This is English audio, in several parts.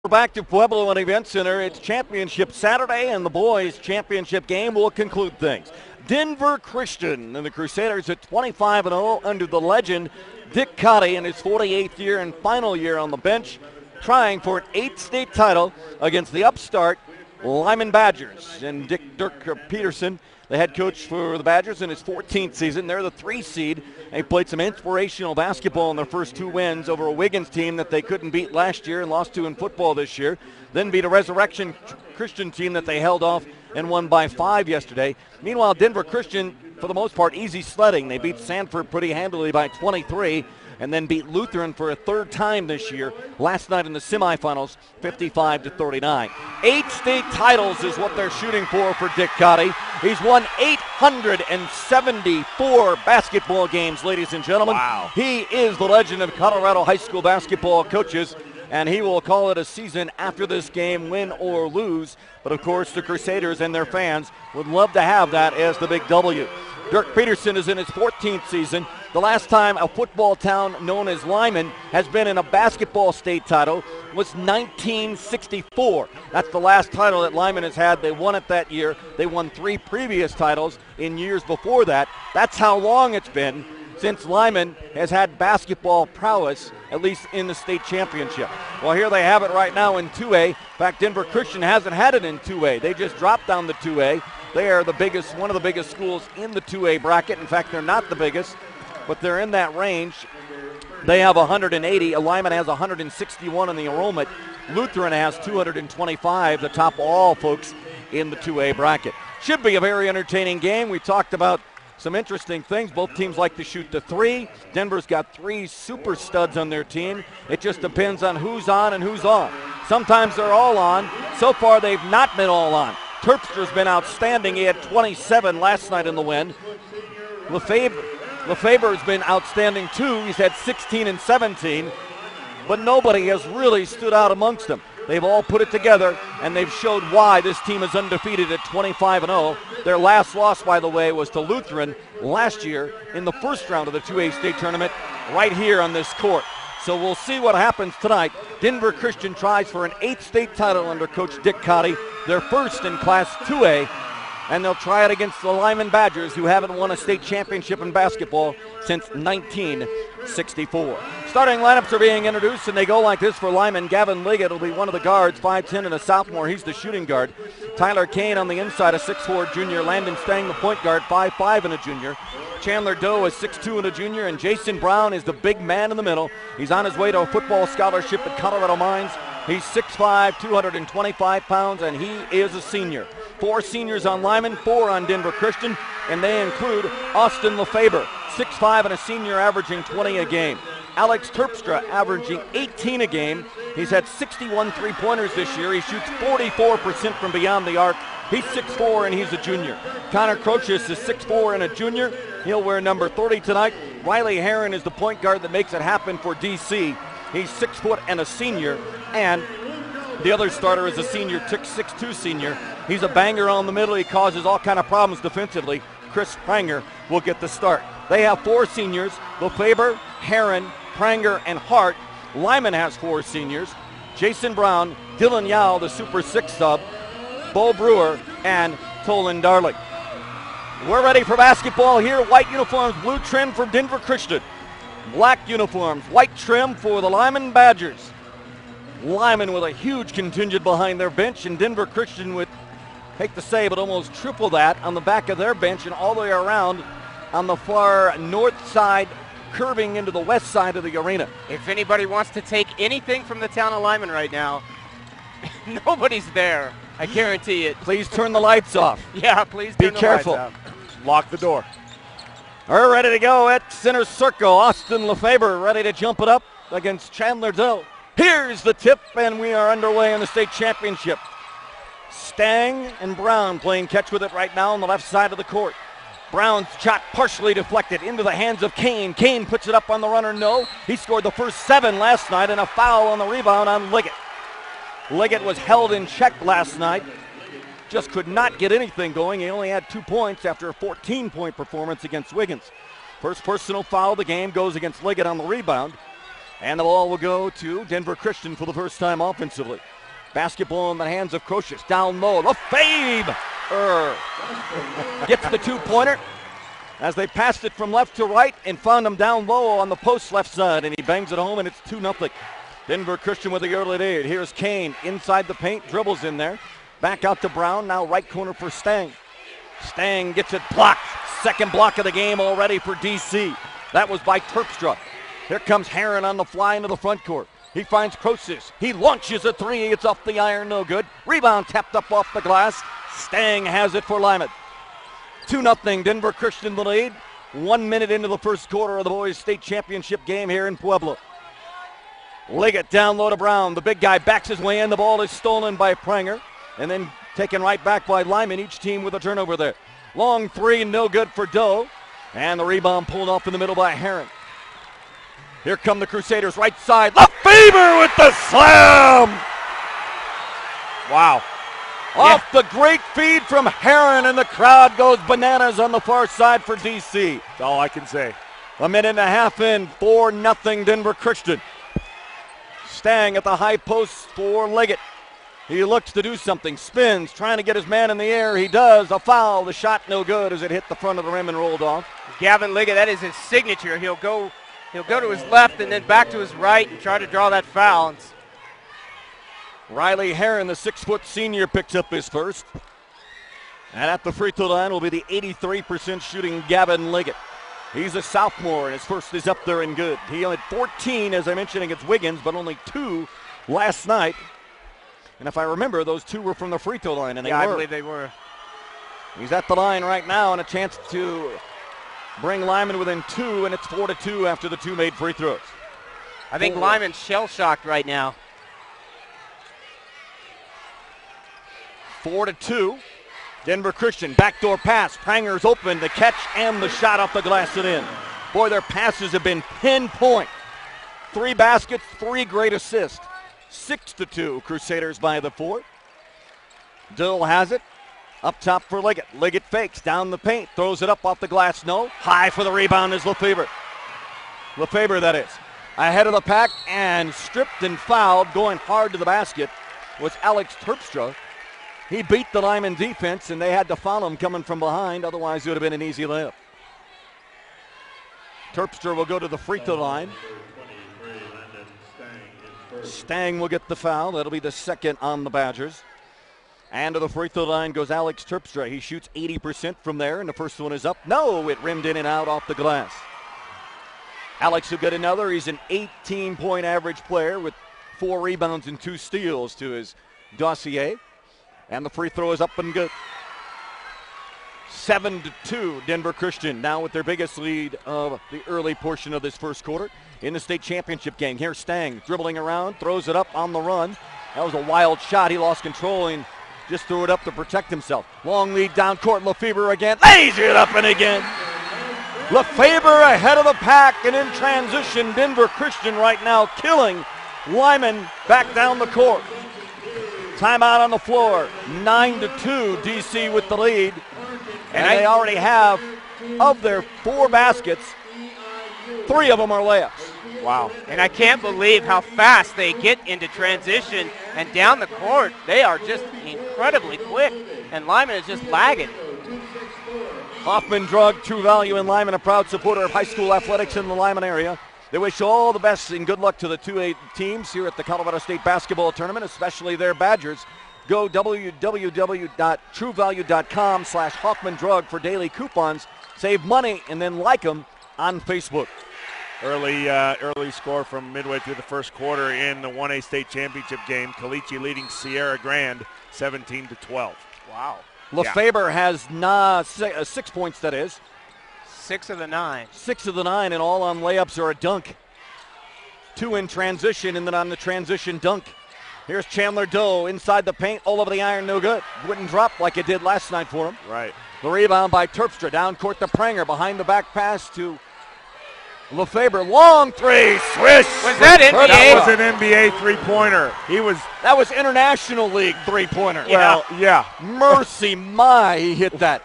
We're back to Pueblo and Event Center. It's Championship Saturday, and the boys' championship game will conclude things. Denver Christian and the Crusaders at 25-0 under the legend Dick Cotty in his 48th year and final year on the bench, trying for an 8th state title against the upstart Limon Badgers. And Dirk Peterson, the head coach for the Badgers in his 14th season. They're the 3 seed. They played some inspirational basketball in their first 2 wins over a Wiggins team that they couldn't beat last year and lost to in football this year. Then beat a Resurrection Christian team that they held off and won by 5 yesterday. Meanwhile, Denver Christian, for the most part, easy sledding. They beat Sanford pretty handily by 23 and then beat Lutheran for a 3rd time this year last night in the semifinals, 55-39. 8 state titles is what they're shooting for Dick Cotty. He's won 874 basketball games, ladies and gentlemen. Wow. He is the legend of Colorado high school basketball coaches, and he will call it a season after this game, win or lose. But of course, the Crusaders and their fans would love to have that as the big W. Dirk Peterson is in his 14th season. The last time a football town known as Limon has been in a basketball state title was 1964. That's the last title that Limon has had. They won it that year. They won 3 previous titles in years before that. That's how long it's been since Limon has had basketball prowess, at least in the state championship. Well, here they have it right now in 2A. In fact, Denver Christian hasn't had it in 2A. They just dropped down to 2A. They are the biggest, one of the biggest schools in the 2A bracket. In fact, they're not the biggest, but they're in that range. They have 180. Limon has 161 in the enrollment. Lutheran has 225, the top of all folks in the 2A bracket. Should be a very entertaining game. We talked about some interesting things. Both teams like to shoot the 3. Denver's got 3 super studs on their team. It just depends on who's on and who's off. Sometimes they're all on. So far, they've not been all on. Terpstra's been outstanding. He had 27 last night in the win. Lefebvre has been outstanding too. He's had 16 and 17, but nobody has really stood out amongst them. They've all put it together, and they've showed why this team is undefeated at 25-0. Their last loss, by the way, was to Lutheran last year in the first round of the 2A state tournament right here on this court. So we'll see what happens tonight. Denver Christian tries for an 8th state title under Coach Dick Cotty, their first in Class 2A, and they'll try it against the Limon Badgers, who haven't won a state championship in basketball since 1964. Starting lineups are being introduced, and they go like this for Limon. Gavin Liggett will be one of the guards, 5'10" and a sophomore. He's the shooting guard. Tyler Kane on the inside, a 6'4" junior. Landon Stang, the point guard, 5'5" and a junior. Chandler Doe is 6'2" and a junior, and Jason Brown is the big man in the middle. He's on his way to a football scholarship at Colorado Mines. He's 6'5", 225 pounds, and he is a senior. 4 seniors on Limon, 4 on Denver Christian, and they include Austin Lefebvre, 6'5" and a senior, averaging 20 a game. Alex Terpstra averaging 18 a game. He's had 61 three-pointers this year. He shoots 44% from beyond the arc. He's 6'4", and he's a junior. Connor Crocius is 6'4" and a junior. He'll wear number 30 tonight. Riley Herron is the point guard that makes it happen for DC. He's 6 foot and a senior, and the other starter is a senior, 6'2" senior. He's a banger on the middle. He causes all kind of problems defensively. Chris Pranger will get the start. They have 4 seniors, Lefebvre, Herron, Pranger, and Hart. Limon has 4 seniors, Jason Brown, Dylan Yao, the Super 6 sub, Bo Brewer, and Tolan Darling. We're ready for basketball here. White uniforms, blue trim for Denver Christian. Black uniforms, white trim for the Limon Badgers. Limon with a huge contingent behind their bench, and Denver Christian with, hate to say, but almost triple that on the back of their bench and all the way around on the far north side, curving into the west side of the arena. If anybody wants to take anything from the town of Limon right now, nobody's there. I guarantee it. Please turn the lights off. Yeah, please turn Be careful. The lights off. Lock the door. We're ready to go at center circle. Austin Lefebvre ready to jump it up against Chandler Doe. Here's the tip, and we are underway in the state championship. Stang and Brown playing catch with it right now on the left side of the court. Brown's shot partially deflected into the hands of Kane. Kane puts it up on the runner, no. He scored the first 7 last night, and a foul on the rebound on Liggett. Liggett was held in check last night. Just could not get anything going. He only had 2 points after a 14-point performance against Wiggins. First personal foul of the game goes against Liggett on the rebound. And the ball will go to Denver Christian for the first time offensively. Basketball in the hands of Crocious. Down low. Lefebvre gets the two-pointer as they passed it from left to right and found him down low on the post left side, and he bangs it home, and it's 2-0. Denver Christian with the early lead. Here's Kane inside the paint, dribbles in there. Back out to Brown, now right corner for Stang. Stang gets it blocked. Second block of the game already for DC. That was by Terpstra. Here comes Heron on the fly into the front court. He finds Crocious. He launches a three. It's off the iron, no good. Rebound tapped up off the glass. Stang has it for Limon. 2-0, Denver Christian the lead. 1 minute into the first quarter of the boys' state championship game here in Pueblo. Liggett down low to Brown. The big guy backs his way in. The ball is stolen by Pranger. And then taken right back by Limon, each team with a turnover there. Long three, no good for Doe. And the rebound pulled off in the middle by Heron. Here come the Crusaders, right side. Lefebvre with the slam! Wow. Off the great feed from Heron, and the crowd goes bananas on the far side for DC. That's all I can say. A minute and a half in, 4-0 Denver Christian. Stang at the high post for Liggett. He looks to do something, spins, trying to get his man in the air. He does. A foul. The shot no good as it hit the front of the rim and rolled off. Gavin Liggett, that is his signature. He'll go to his left and then back to his right and try to draw that foul. Riley Heron, the 6-foot senior, picks up his first. And at the free throw line will be the 83% shooting Gavin Liggett. He's a sophomore, and his first is up there and good. He had 14, as I mentioned, against Wiggins, but only 2 last night. And if I remember, those 2 were from the free throw line, and they were. I believe they were. He's at the line right now, and a chance to bring Limon within 2, and it's 4-2 after the 2 made free throws. I think Limon's shell-shocked right now. 4-2. Denver Christian, backdoor pass. Pranger's open, the catch and the shot off the glass and in. Boy, their passes have been pinpoint. 3 baskets, 3 great assists. 6-2, Crusaders by the 4. Dill has it. Up top for Liggett. Liggett fakes down the paint, throws it up off the glass. No. High for the rebound is Lefebvre. Lefebvre, that is. Ahead of the pack and stripped and fouled, going hard to the basket, was Alex Terpstra. He beat the Limon defense, and they had to foul him coming from behind. Otherwise, it would have been an easy layup. Terpstra will go to the free throw line. Stang will get the foul. That'll be the second on the Badgers. And to the free throw line goes Alex Terpstra. He shoots 80% from there, and the first one is up. No, it rimmed in and out off the glass. Alex will get another. He's an 18-point average player with 4 rebounds and 2 steals to his dossier. And the free throw is up and good. 7-2, Denver Christian now with their biggest lead of the early portion of this first quarter in the state championship game. Here's Stang dribbling around, throws it up on the run. That was a wild shot. He lost control and just threw it up to protect himself. Long lead down court. Lefebvre again. Lays it up and again. Lefebvre ahead of the pack and in transition. Denver Christian right now killing Limon back down the court. Timeout on the floor. 9-2, DC with the lead. And they already have, of their 4 baskets, 3 of them are layups. Wow. And I can't believe how fast they get into transition and down the court. They are just incredibly quick, and Limon is just lagging. Hoffman Drug, True Value in Limon, a proud supporter of high school athletics in the Limon area. They wish all the best and good luck to the 2A teams here at the Colorado State Basketball Tournament, especially their Badgers. Go www.truevalue.com/Hoffman Drug for daily coupons. Save money and then like them on Facebook. Early score from midway through the first quarter in the 1A state championship game. Caliche leading Sierra Grande 17-12. Wow. Lefebvre has 6 points, that is. 6 of the 9. 6 of the 9, and all on layups or a dunk. 2 in transition, and then on the transition dunk. Here's Chandler Doe inside the paint, all over the iron, no good. Wouldn't drop like it did last night for him. Right. The rebound by Terpstra, down court to Pranger, behind the back pass to Lefebvre. Long 3, swish. Was that NBA? That was an NBA three-pointer. That was International League three-pointer. Well, yeah. Mercy my, he hit that.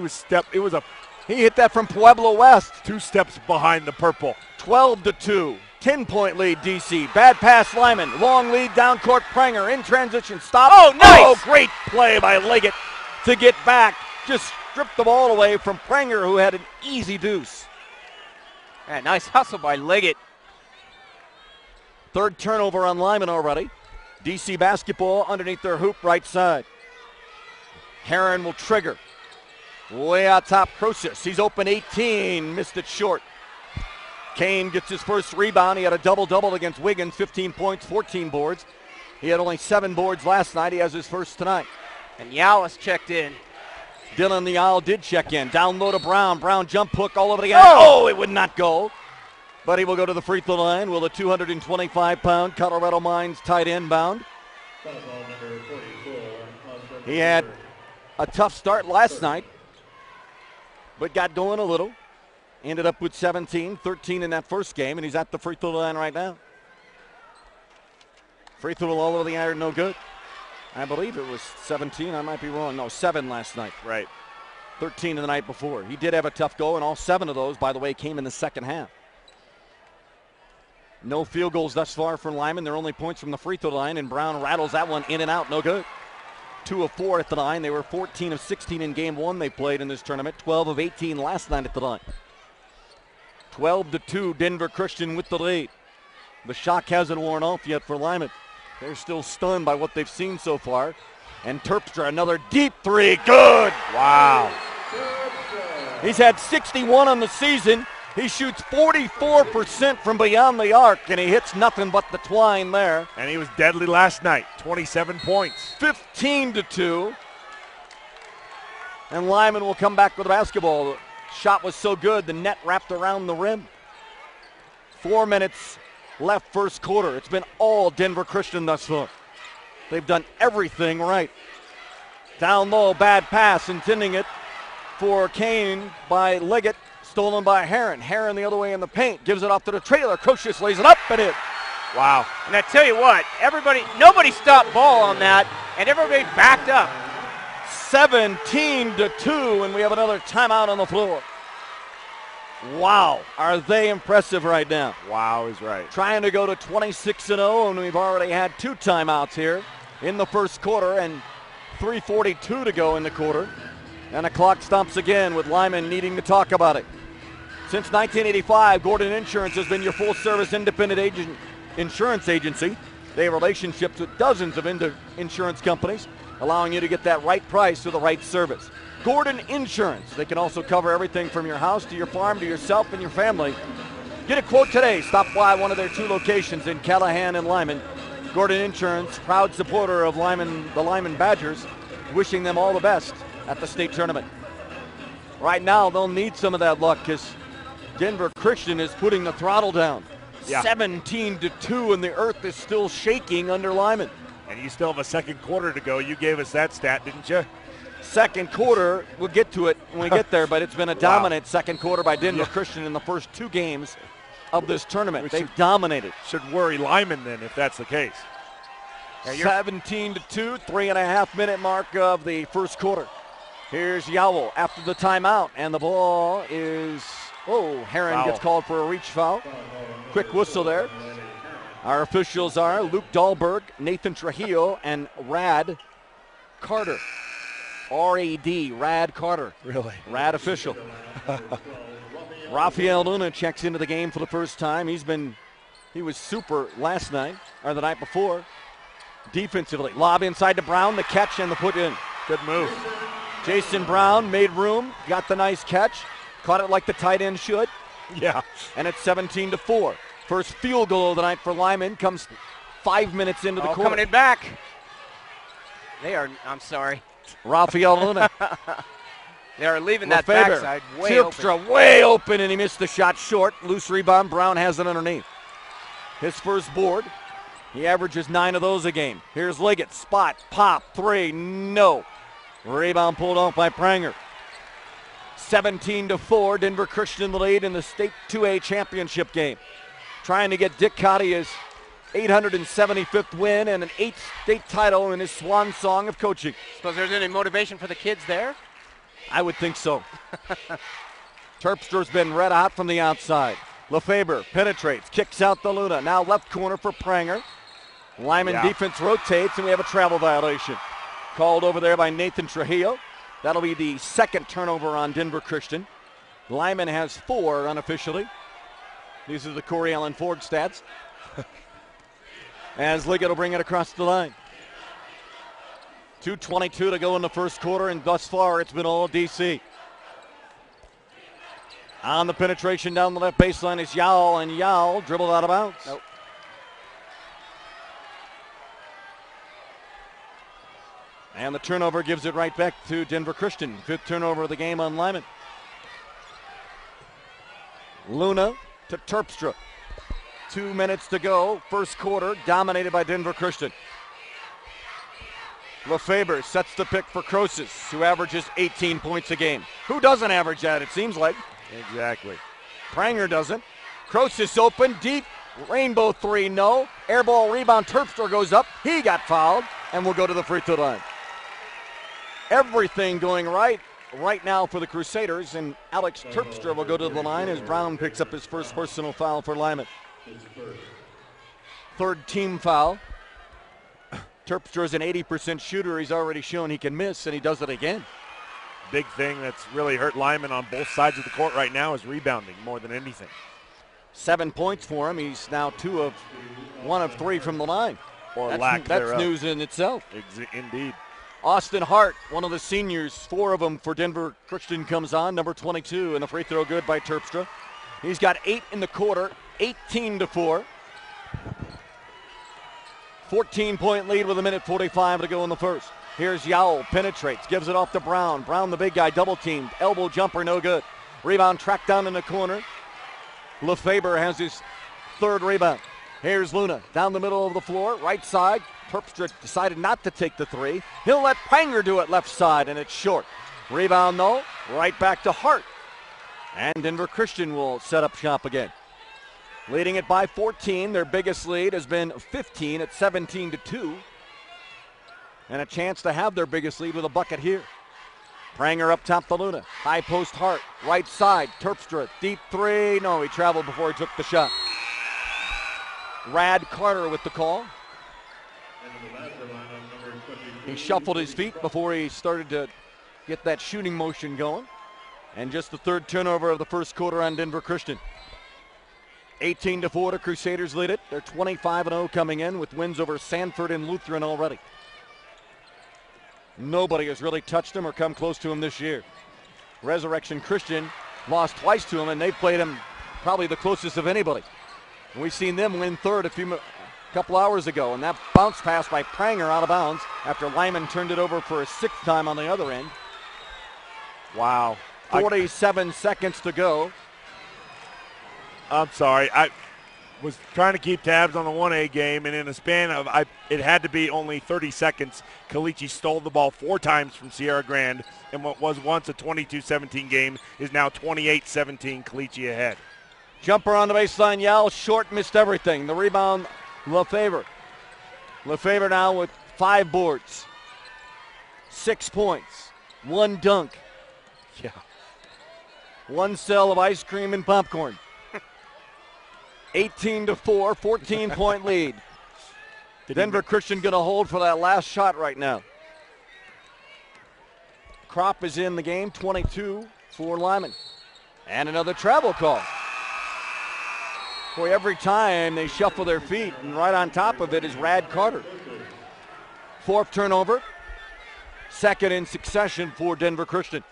He hit that from Pueblo West. 2 steps behind the purple. 12-2. 10-point lead, DC. Bad pass, Limon. Long lead, down court, Pranger in transition. Stop. Oh, nice. Oh, great play by Liggett to get back. Just stripped the ball away from Pranger, who had an easy deuce. Yeah, nice hustle by Liggett. Third turnover on Limon already. DC basketball underneath their hoop right side. Heron will trigger. Way out top, Crosis. He's open 18, missed it short. Kane gets his first rebound. He had a double-double against Wiggins, 15 points, 14 boards. He had only 7 boards last night. He has his first tonight. And Yalis checked in. Dylan the Owl did check in. Down low to Brown. Brown jump hook all over the end. Oh, it would not go. But he will go to the free throw line. Will the 225-pound Colorado Mines tight end bound? He had a tough start last night, but got going a little. Ended up with 17, 13 in that first game, and he's at the free throw line right now. Free throw all over the iron, no good. I believe it was 17. I might be wrong. No, 7 last night. Right. 13 the night before. He did have a tough go, and all 7 of those, by the way, came in the second half. No field goals thus far from Limon. They're only points from the free throw line, and Brown rattles that one in and out, no good. 2 of 4 at the line. They were 14 of 16 in game 1 they played in this tournament. 12 of 18 last night at the line. 12-2, Denver Christian with the lead. The shock hasn't worn off yet for Limon. They're still stunned by what they've seen so far. And Terpstra, another deep 3, good! Wow. He's had 61 on the season. He shoots 44% from beyond the arc, and he hits nothing but the twine there. And he was deadly last night, 27 points. 15-2. And Limon will come back with the basketball. Shot was so good, the net wrapped around the rim. 4 minutes left first quarter. It's been all Denver Christian thus far. They've done everything right. Down low, bad pass, intending it for Kane by Liggett. Stolen by Heron. Heron the other way in the paint. Gives it off to the trailer. Crosis lays it up and in. Wow. And I tell you what, nobody stopped ball on that, and everybody backed up. 17-2, and we have another timeout on the floor. Wow, are they impressive right now. Wow is right. Trying to go to 26-0, and we've already had 2 timeouts here in the first quarter, and 3:42 to go in the quarter. And the clock stops again with Limon needing to talk about it. Since 1985, Gordon Insurance has been your full-service independent insurance agency. They have relationships with dozens of insurance companies, allowing you to get that right price for the right service. Gordon Insurance. They can also cover everything from your house to your farm to yourself and your family. Get a quote today. Stop by one of their 2 locations in Callahan and Limon. Gordon Insurance, proud supporter of the Limon Badgers, wishing them all the best at the state tournament. Right now, they'll need some of that luck because Denver Christian is putting the throttle down. Yeah. 17-2, and the earth is still shaking under Limon. And you still have a second quarter to go. You gave us that stat, didn't you? Second quarter, we'll get to it when we get there, but it's been a dominant second quarter by Denver Christian in the first 2 games of this tournament. They've dominated. Should worry Limon then if that's the case. 17-2, 3.5-minute mark of the first quarter. Here's Yowell after the timeout, and the ball is, Heron gets called for a reach foul. Quick whistle there. Our officials are Luke Dahlberg, Nathan Trujillo, and Rad Carter. R-A-D, Rad Carter. Really? Rad official. Rafael Luna checks into the game for the first time. He was super last night, or the night before. Defensively, lob inside to Brown, the catch and the put in. Good move. Jason Brown made room, got the nice catch, caught it like the tight end should. Yeah. And it's 17-4. First field goal of the night for Limon comes 5 minutes into the quarter. Coming in back. I'm sorry. Rafael Luna. They are leaving that backside way open. Way open, and he missed the shot short. Loose rebound. Brown has it underneath. His first board. He averages 9 of those a game. Here's Liggett. Spot. Pop. 3. No. Rebound pulled off by Pranger. 17-4. Denver Christian in the lead in the state 2A championship game. Trying to get Dick Cotty his 875th win and an 8th state title in his swan song of coaching. Suppose there's any motivation for the kids there? I would think so. Terpstra's been red hot from the outside. LeFeber penetrates, kicks out the Luna. Now left corner for Pranger. Limon defense rotates, and we have a travel violation. Called over there by Nathan Trujillo. That'll be the second turnover on Denver Christian. Limon has 4 unofficially. These are the Corey Allen Ford stats. As Liggett will bring it across the line. 2:22 to go in the first quarter, and thus far it's been all DC. On the penetration down the left baseline is Yao, and Yao dribbled out of bounds. Nope. And the turnover gives it right back to Denver Christian. 5th turnover of the game on Limon. Luna to Terpstra. 2 minutes to go. First quarter dominated by Denver Christian. LeFeber sets the pick for Croces, who averages 18 points a game. Who doesn't average that, it seems like? Exactly. Pranger doesn't. Croces open, deep, rainbow 3, no. Air ball rebound, Terpstra goes up. He got fouled, and will go to the free throw line. Everything going right now for the Crusaders, and Alex Terpstra will go to the line as Brown picks up his first personal foul for Limon. 3rd team foul. Terpstra is an 80% shooter. He's already shown he can miss, and he does it again. Big thing that's really hurt Limon on both sides of the court right now is rebounding more than anything. 7 points for him. He's now 1 of 3 from the line. That's news in itself. Indeed. Austin Hart, one of the seniors, 4 of them for Denver Christian comes on, number 22, and the free throw good by Terpstra. He's got 8 in the quarter, 18-4. 14-point lead with 1:45 to go in the first. Here's Yao, penetrates, gives it off to Brown. Brown, the big guy, double-teamed. Elbow jumper, no good. Rebound tracked down in the corner. LeFeber has his 3rd rebound. Here's Luna, down the middle of the floor, right side. Terpstra decided not to take the 3. He'll let Pranger do it left side, and it's short. Rebound, though, right back to Hart. And Denver Christian will set up shop again. Leading it by 14. Their biggest lead has been 15 at 17-2. And a chance to have their biggest lead with a bucket here. Pranger up top to Luna. High post Hart. Right side. Terpstra. Deep 3. No, he traveled before he took the shot. Rad Carter with the call. He shuffled his feet before he started to get that shooting motion going. And just the 3rd turnover of the first quarter on Denver Christian. 18-4 to Crusaders lead it. They're 25-0 coming in with wins over Sanford and Lutheran already. Nobody has really touched him or come close to him this year. Resurrection Christian lost twice to him, and they've played him probably the closest of anybody. And we've seen them win 3rd a couple hours ago, and that bounce pass by Pranger out of bounds after Limon turned it over for a 6th time on the other end. Wow. 47 seconds to go. I'm sorry. I was trying to keep tabs on the 1A game, and in a span of, it had to be only 30 seconds, Caliche stole the ball 4 times from Sierra Grande, and what was once a 22-17 game is now 28-17, Caliche ahead. Jumper on the baseline, Yao, short, missed everything. The rebound, LeFeber. LeFeber now with 5 boards, 6 points, 1 dunk. Yeah. 1 sell of ice cream and popcorn. 18-4, 14-point lead. Denver Christian going to hold for that last shot right now. Kropp is in the game, 22 for Limon. And another travel call. Boy, every time they shuffle their feet, and right on top of it is Rad Carter. 4th turnover, 2nd in succession for Denver Christian.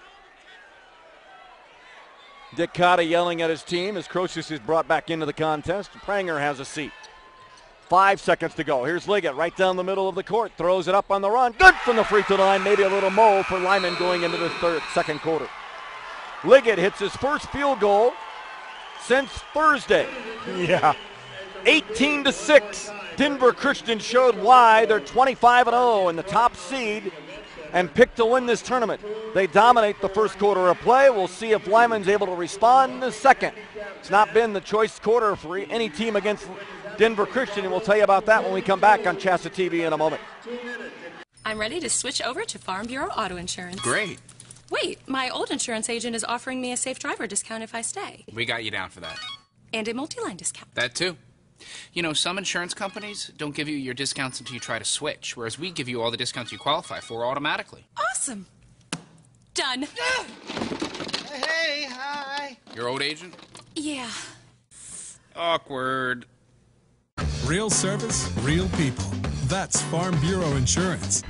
Dick Cotta yelling at his team as Croces is brought back into the contest. Pranger has a seat. 5 seconds to go. Here's Liggett right down the middle of the court. Throws it up on the run. Good from the free throw line. Maybe a little mo for Limon going into the 2nd quarter. Liggett hits his first field goal since Thursday. Yeah. 18-6. Denver Christian showed why they're 25-0 in the top seed and picked to win this tournament. They dominate the first quarter of play. We'll see if Limon's able to respond in the second. It's not been the choice quarter for any team against Denver Christian, and we'll tell you about that when we come back on CHSAA TV in a moment. I'm ready to switch over to Farm Bureau Auto Insurance. Great. Wait, my old insurance agent is offering me a safe driver discount if I stay. We got you down for that. And a multi-line discount. That too. You know, some insurance companies don't give you your discounts until you try to switch, whereas we give you all the discounts you qualify for automatically. Awesome. Done. Hey, hi. Your old agent? Yeah. Awkward. Real service, real people. That's Farm Bureau Insurance.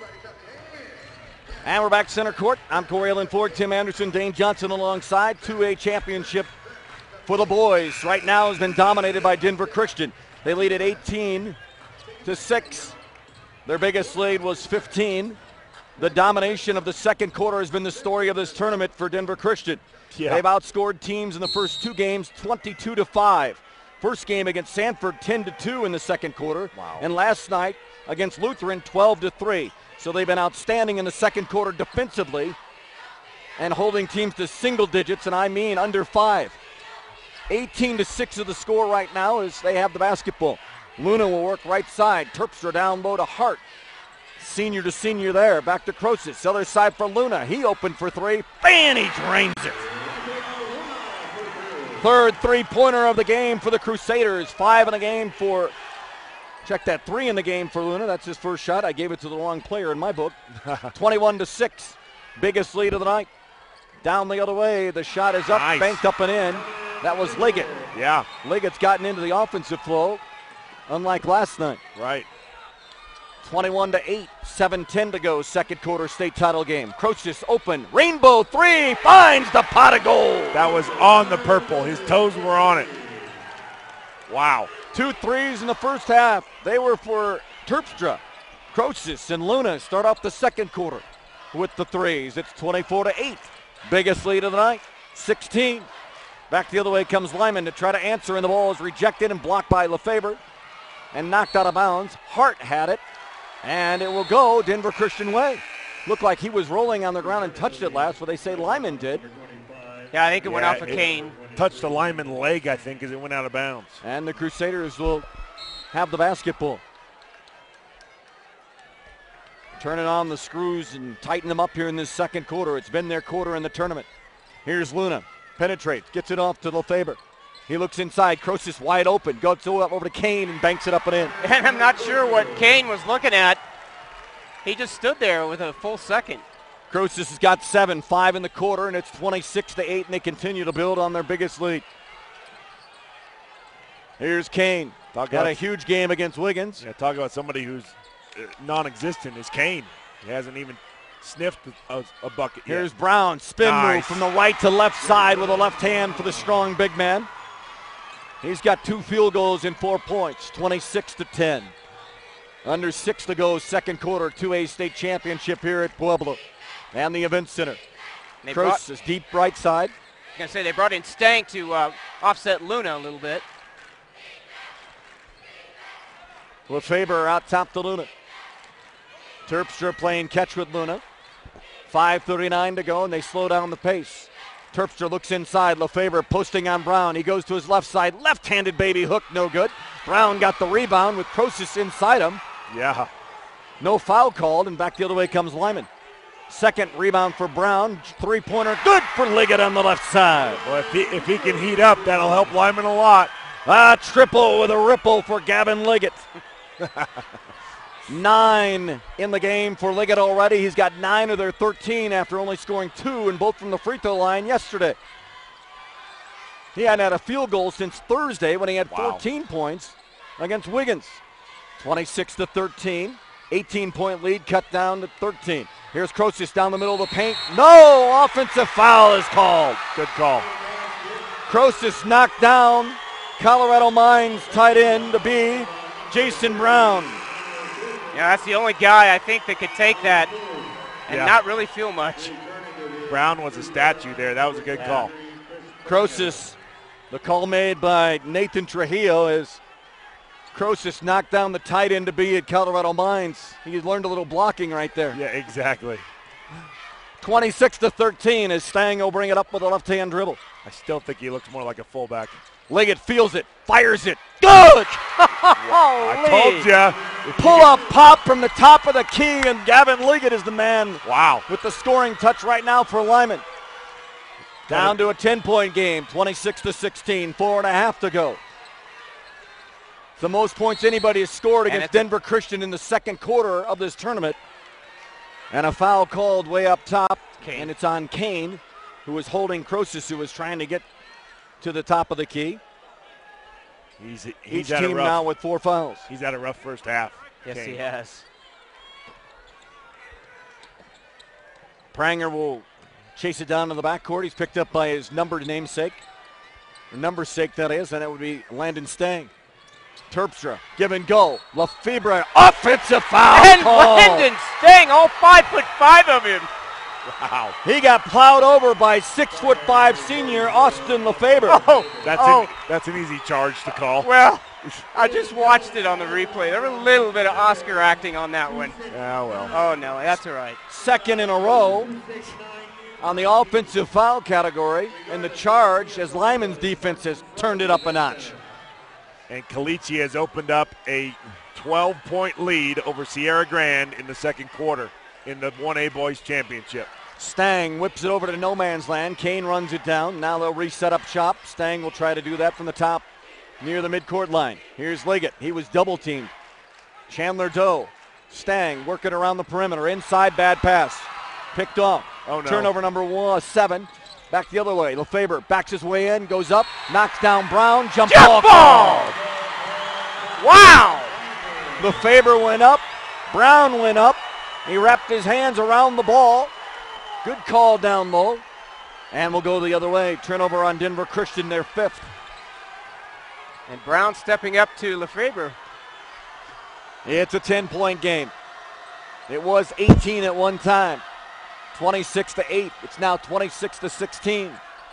And we're back center court. I'm Corey Allen Ford, Tim Anderson, Dane Johnson alongside. 2A championship for the boys. Right now has been dominated by Denver Christian. They lead at 18-6. Their biggest lead was 15. The domination of the second quarter has been the story of this tournament for Denver Christian. Yeah. They've outscored teams in the first two games 22-5. First game against Sanford 10-2 in the second quarter. Wow. And last night against Lutheran 12-3. So they've been outstanding in the second quarter defensively and holding teams to single digits, and I mean under 5. 18-6 of the score right now as they have the basketball. Luna will work right side. Terpstra down low to Hart. Senior to senior there. Back to Crosis. Other side for Luna. He opened for three. And he drains it. Third three-pointer of the game for the Crusaders. 5 in the game for, check that, 3 in the game for Luna. That's his first shot. I gave it to the wrong player in my book. 21-6. Biggest lead of the night. Down the other way. The shot is up, Nice. banked up and in. That was Liggett. Yeah, Liggett's gotten into the offensive flow, unlike last night. right. 21-8, 7:10 to go, second quarter state title game. Crosis open, rainbow three, finds the pot of gold. That was on the purple. His toes were on it. Wow. 2 threes in the first half. They were for Terpstra. Crosis and Luna start off the second quarter with the threes. It's 24-8. Biggest lead of the night, 16. Back the other way comes Limon to try to answer, and the ball is rejected and blocked by Lefebvre and knocked out of bounds. Hart had it, and it will go Denver Christian way. Looked like he was rolling on the ground and touched it last, but they say Limon did. Yeah, I think it went Yeah, off of Kane. Touched the lineman leg, I think, as it went out of bounds. And the Crusaders will have the basketball. Turning on the screws and tighten them up here in this second quarter. It's been their quarter in the tournament. Here's Luna. Penetrates, gets it off to Lefebvre. He looks inside. Crosis wide open. Goes over to Kane and banks it up and in. And I'm not sure what Kane was looking at. He just stood there with a full second. Crosis has got 7, 5 in the quarter, and it's 26-8, and they continue to build on their biggest lead. Here's Kane. Got a huge game against Wiggins. Yeah, talk about somebody who's non-existent is Kane. He hasn't even sniffed a bucket yet. Here's Brown. Spin move Nice. from the right to left side with a left hand for the strong big man. He's got 2 field goals and 4 points, 26-10. Under 6 to go, second quarter, 2A state championship here at Pueblo and the event center. Cross is deep right side. I was going to say they brought in Stank to offset Luna a little bit. Lefebvre out top to Luna. Terpstra playing catch with Luna. 5:39 to go, and they slow down the pace. Terpstra looks inside. Lefebvre posting on Brown. He goes to his left side. Left-handed baby hook, no good. Brown got the rebound with Crosis inside him. Yeah. No foul called, and back the other way comes Limon. Second rebound for Brown. Three-pointer, good for Liggett on the left side. Well, if he can heat up, that'll help Lyman a lot. A triple with a ripple for Gavin Liggett. 9 in the game for Liggett already. He's got 9 of their 13 after only scoring 2, and both from the free throw line yesterday. He hadn't had a field goal since Thursday when he had 14 points against Wiggins. 26-13. 18-point lead cut down to 13. Here's Crosis down the middle of the paint. No! Offensive foul is called. Good call. Crosis knocked down Colorado Mines tight end to be Jason Brown. Yeah, that's the only guy I think that could take that and not really feel much. Brown was a statue there. That was a good call. Crosis, the call made by Nathan Trujillo is Crosis knocked down the tight end to be at Colorado Mines. He learned a little blocking right there. Yeah, exactly. 26-13 as Stang will bring it up with a left-hand dribble. I still think he looks more like a fullback. Liggett feels it, fires it. Good! I told you. Pull-up pop from the top of the key, and Gavin Liggett is the man Wow. with the scoring touch right now for Lyman. Down to a 10-point game, 26-16, 4.5 to go. It's the most points anybody has scored against Denver Christian in the second quarter of this tournament. And a foul called way up top, and it's on Kane, who was holding Crosis, who was trying to get to the top of the key. He's Each team now with 4 fouls. He's had a rough first half. Yes, Kane. he has. Pranger will chase it down to the backcourt. He's picked up by his numbered namesake. The number sake, that is, and that would be Landon Stang. Terpstra, give and go. Lefebvre, offensive foul. And call. Landon Stang, all 5'5" of him. Wow. He got plowed over by 6'5" senior Austin Lefebvre. That's an easy charge to call. Well, I just watched it on the replay. There was a little bit of Oscar acting on that one. Yeah, well. Oh, no, that's all right. Second in a row on the offensive foul category, and the charge as Lyman's defense has turned it up a notch. And Caliche has opened up a 12-point lead over Sierra Grande in the second quarter in the 1A Boys Championship. Stang whips it over to no man's land. Kane runs it down. Now they'll reset up shop. Stang will try to do that from the top near the midcourt line. Here's Liggett. He was double teamed. Chandler Doe. Stang working around the perimeter. Inside, bad pass. Picked off. Oh, no. Turnover number 7. Back the other way. Lefebvre backs his way in, goes up, knocks down Brown, jump ball. Wow! Lefebvre went up. Brown went up. He wrapped his hands around the ball. Good call down low. And we'll go the other way. Turnover on Denver Christian, their 5th. And Brown stepping up to Lefebvre. It's a 10-point game. It was 18 at one time. 26-8. It's now 26-16.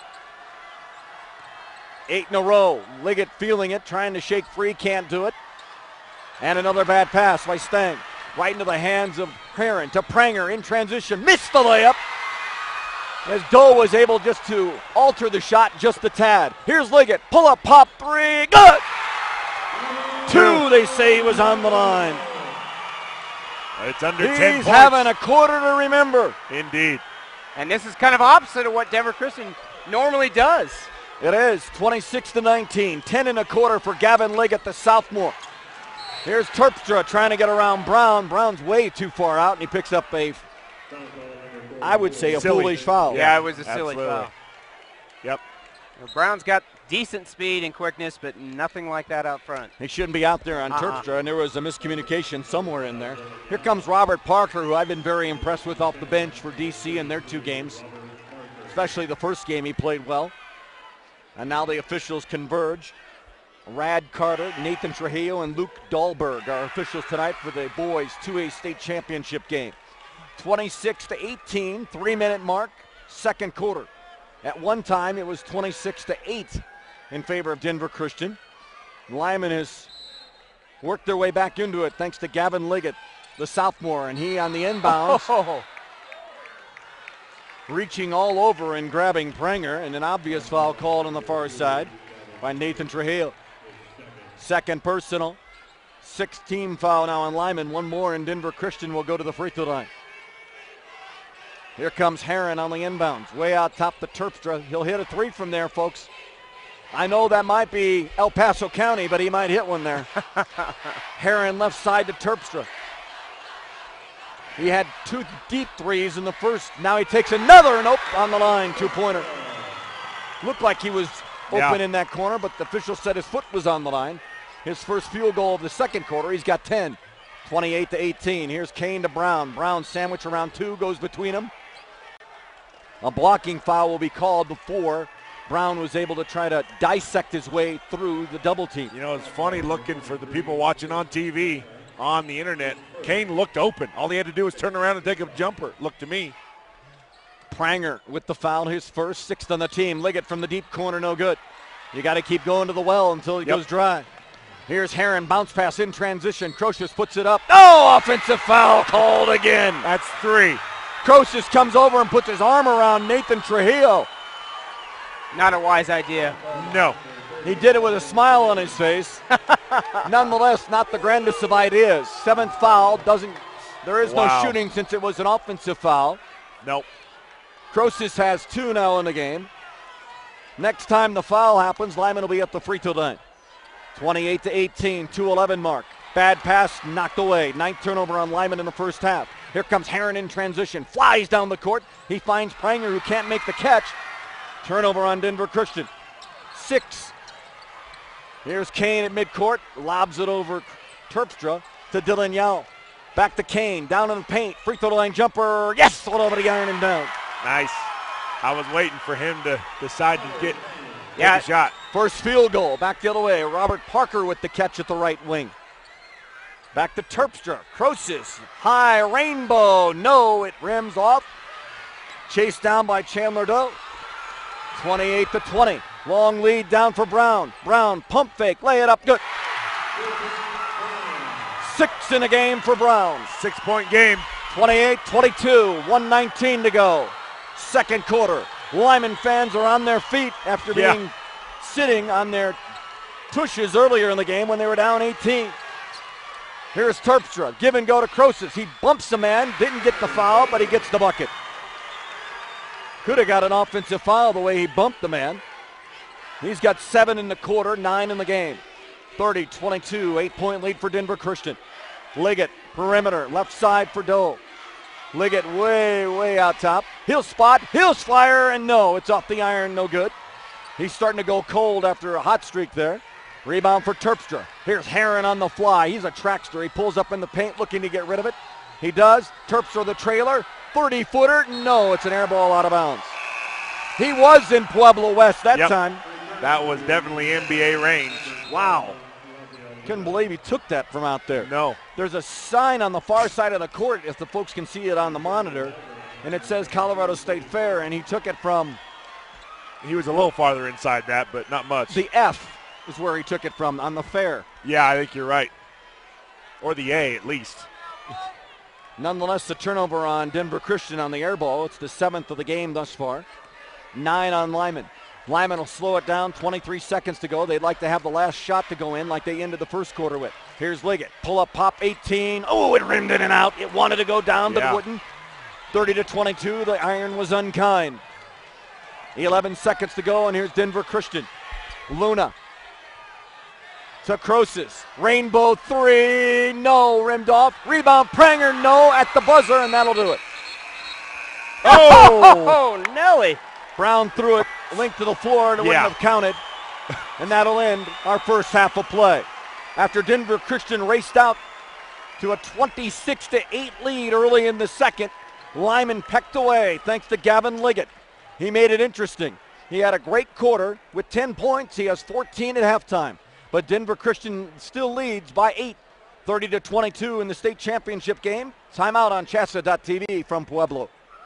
8 in a row. Liggett feeling it, trying to shake free, can't do it. And another bad pass by Stang. Right into the hands of Heron to Pranger in transition. Missed the layup. As Doe was able just to alter the shot just a tad. Here's Liggett. Pull up, pop 3. Good! 2, they say he was on the line. It's under 10 points. He's having a quarter to remember. Indeed. And this is kind of opposite of what Denver Christian normally does. It is 26-19. 10 and a quarter for Gavin Liggett, the sophomore. Here's Terpstra trying to get around Brown. Brown's way too far out, and he picks up I would say, a foolish foul. Yeah, it was a silly foul. Yep. Well, Brown's got decent speed and quickness, but nothing like that out front. He shouldn't be out there on Terpstra, and there was a miscommunication somewhere in there. Here comes Robert Parker, who I've been very impressed with off the bench for DC in their 2 games, especially the first game he played well. And now the officials converge. Rad Carter, Nathan Trujillo, and Luke Dahlberg are officials tonight for the boys' 2A state championship game. 26-18, 3-minute mark, second quarter. At one time, it was 26-8 in favor of Denver Christian. Lyman has worked their way back into it thanks to Gavin Liggett, the sophomore, and he on the inbounds. Reaching all over and grabbing Pranger, and an obvious foul called on the far side by Nathan Trujillo. Second personal. 6-team foul now on Lyman. One more, and Denver Christian will go to the free throw line. Here comes Heron on the inbounds. Way out top to Terpstra. He'll hit a 3 from there, folks. I know that might be El Paso County, but he might hit one there. Heron left side to Terpstra. He had 2 deep 3s in the first. Now he takes another, nope, on the line, 2-pointer. Looked like he was open in that corner, but the official said his foot was on the line. His first field goal of the second quarter. He's got 10. 28-18. Here's Kane to Brown. Brown sandwich around 2, goes between them. A blocking foul will be called before Brown was able to try to dissect his way through the double team. You know, it's funny looking for the people watching on TV, on the internet. Kane looked open. All he had to do was turn around and take a jumper, looked to me. Pranger with the foul, his first, 6th on the team. Liggett from the deep corner, no good. You got to keep going to the well until it goes dry. Here's Heron, bounce pass in transition. Crosis puts it up. Oh, offensive foul called again. That's 3. Crosis comes over and puts his arm around Nathan Trujillo. Not a wise idea. No. He did it with a smile on his face. Nonetheless, not the grandest of ideas. 7th foul, there is no shooting since it was an offensive foul. Nope. Crosis has 2 now in the game. Next time the foul happens, Limon will be at the free throw line. 28-18, 2:11 mark. Bad pass knocked away. 9th turnover on Limon in the first half. Here comes Heron in transition. Flies down the court. He finds Pranger, who can't make the catch. Turnover on Denver Christian. 6. Here's Kane at midcourt. Lobs it over Terpstra to Dylan Yao. Back to Kane. Down in the paint. Free throw line jumper. Yes! All over the iron and down. Nice. I was waiting for him to decide to get a shot. First field goal. Back the other way. Robert Parker with the catch at the right wing. Back to Terpstra. Croesus. High rainbow. No, it rims off. Chased down by Chandler Doe. 28-20. Long lead down for Brown. Brown, pump fake, lay it up, good. 6 in a game for Brown. 6-point game. 28-22, 1:19 to go. Second quarter. Limon fans are on their feet after being sitting on their tushes earlier in the game when they were down 18. Here's Terpstra. Give and go to Croesus. He bumps the man, didn't get the foul, but he gets the bucket. Could have got an offensive foul the way he bumped the man. He's got 7 in the quarter, 9 in the game. 30-22, 8-point lead for Denver Christian. Liggett, perimeter, left side for Doe. Liggett way out top. He'll spot, he'll fire, and no, it's off the iron, no good. He's starting to go cold after a hot streak there. Rebound for Terpstra. Here's Heron on the fly. He's a trackster. He pulls up in the paint looking to get rid of it. He does. Terpstra the trailer. 30-footer. No, it's an air ball out of bounds. He was in Pueblo West that time. That was definitely NBA range. Wow. Couldn't believe he took that from out there. No. There's a sign on the far side of the court, if the folks can see it on the monitor, and it says Colorado State Fair, and he took it from... He was a little farther inside that, but not much. The F is where he took it from, on the fair. Yeah, I think you're right. Or the A, at least. Nonetheless, the turnover on Denver Christian on the air ball. It's the 7th of the game thus far. 9 on Limon. Limon will slow it down, 23 seconds to go. They'd like to have the last shot to go in like they ended the first quarter with. Here's Liggett. Pull up, pop, 18. Oh, it rimmed in and out. It wanted to go down, but it wouldn't. 30-22, the iron was unkind. 11 seconds to go, and here's Denver Christian. Luna to Croesus. Rainbow 3, no, rimmed off. Rebound, Pranger, no, at the buzzer, and that'll do it. Oh, Nelly. Brown threw it, linked to the floor, and it wouldn't have counted. And that'll end our first half of play. After Denver Christian raced out to a 26-8 lead early in the second, Limon pecked away thanks to Gavin Liggett. He made it interesting. He had a great quarter with 10 points. He has 14 at halftime. But Denver Christian still leads by 8, 30-22 in the state championship game. Timeout on CHSAA.tv from Pueblo.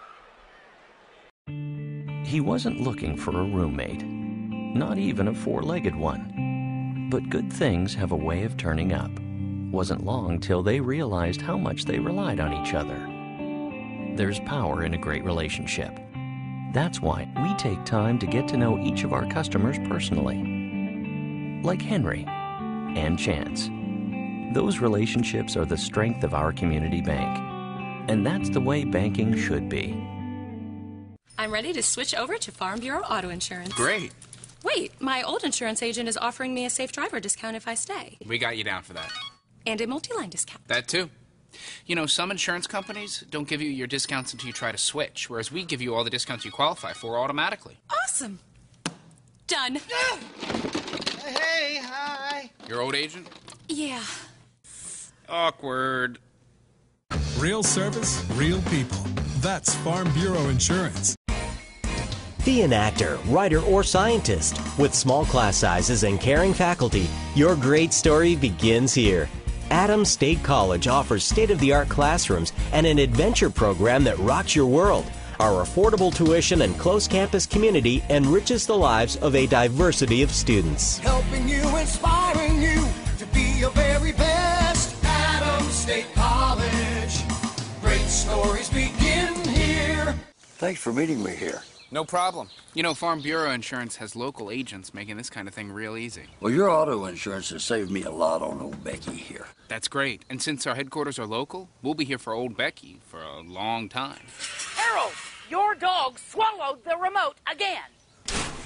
He wasn't looking for a roommate, not even a four-legged one. But good things have a way of turning up. Wasn't long till they realized how much they relied on each other. There's power in a great relationship. That's why we take time to get to know each of our customers personally. Like Henry and Chance. Those relationships are the strength of our community bank. And that's the way banking should be. I'm ready to switch over to Farm Bureau Auto Insurance. Great. Wait, my old insurance agent is offering me a safe driver discount if I stay. We got you down for that. And a multi-line discount. That too. You know, some insurance companies don't give you your discounts until you try to switch, whereas we give you all the discounts you qualify for automatically. Awesome. Done. Hey, hi. Your old agent? Yeah. Awkward. Real service, real people. That's Farm Bureau Insurance. Be an actor, writer, or scientist. With small class sizes and caring faculty, your great story begins here. Adams State College offers state-of-the-art classrooms and an adventure program that rocks your world. Our affordable tuition and close campus community enriches the lives of a diversity of students. Helping you, inspiring you to be your very best. Adams State College. Great stories begin here. Thanks for meeting me here. No problem. You know, Farm Bureau Insurance has local agents making this kind of thing real easy. Well, your auto insurance has saved me a lot on old Becky here. That's great. And since our headquarters are local, we'll be here for old Becky for a long time. Harold, your dog swallowed the remote again.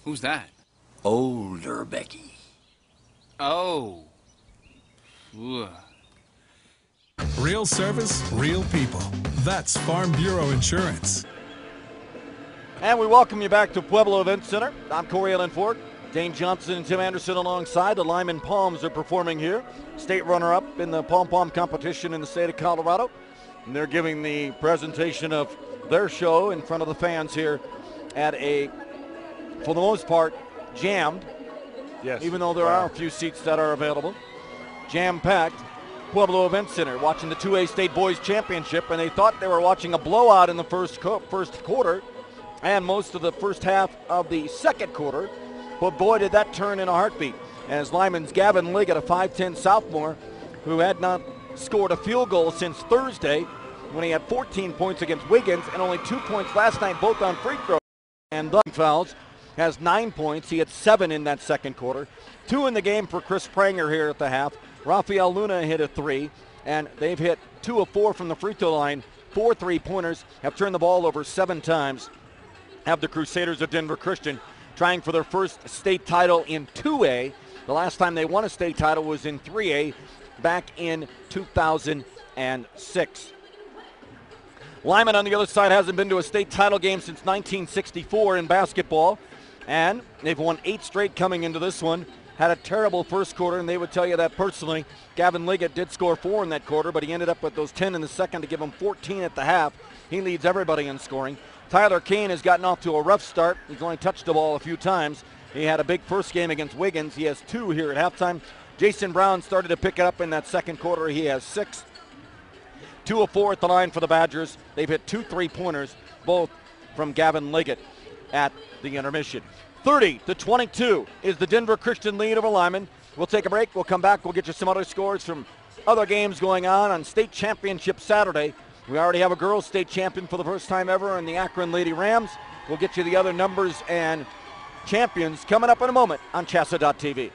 Who's that? Older Becky. Oh. Ugh. Real service, real people. That's Farm Bureau Insurance. And we welcome you back to Pueblo Event Center. I'm Corey Allen Ford. Dane Johnson and Tim Anderson alongside. The Limon Palms are performing here. State runner-up in the pom-pom competition in the state of Colorado. And they're giving the presentation of their show in front of the fans here at a, for the most part, jammed. Yes. Even though there are a few seats that are available. Jam-packed Pueblo Event Center watching the 2A State Boys Championship, and they thought they were watching a blowout in the first quarter and most of the first half of the second quarter. But boy, did that turn in a heartbeat as Lyman's Gavin Liggett, a 5'10 sophomore who had not scored a field goal since Thursday when he had 14 points against Wiggins and only 2 points last night, both on free throws and fouls, has 9 points. He had 7 in that second quarter. 2 in the game for Chris Pranger here at the half. Rafael Luna hit a 3, and they've hit 2 of 4 from the free throw line. 4 3-pointers, have turned the ball over 7 times. Have the Crusaders of Denver Christian trying for their first state title in 2A. The last time they won a state title was in 3A back in 2006. Lyman on the other side hasn't been to a state title game since 1964 in basketball, and they've won 8 straight coming into this one. Had a terrible first quarter, and they would tell you that personally. Gavin Liggett did score 4 in that quarter, but he ended up with those 10 in the second to give him 14 at the half. He leads everybody in scoring. Tyler Kane has gotten off to a rough start. He's only touched the ball a few times. He had a big first game against Wiggins. He has 2 here at halftime. Jason Brown started to pick it up in that second quarter. He has 6. 2 of 4 at the line for the Badgers. They've hit 2 3-pointers, both from Gavin Liggett at the intermission. 30-22 is the Denver Christian lead over Lyman. We'll take a break. We'll come back. We'll get you some other scores from other games going on state championship Saturday. We already have a girls state champion for the first time ever in the Akron Lady Rams. We'll get you the other numbers and champions coming up in a moment on CHSAA.tv.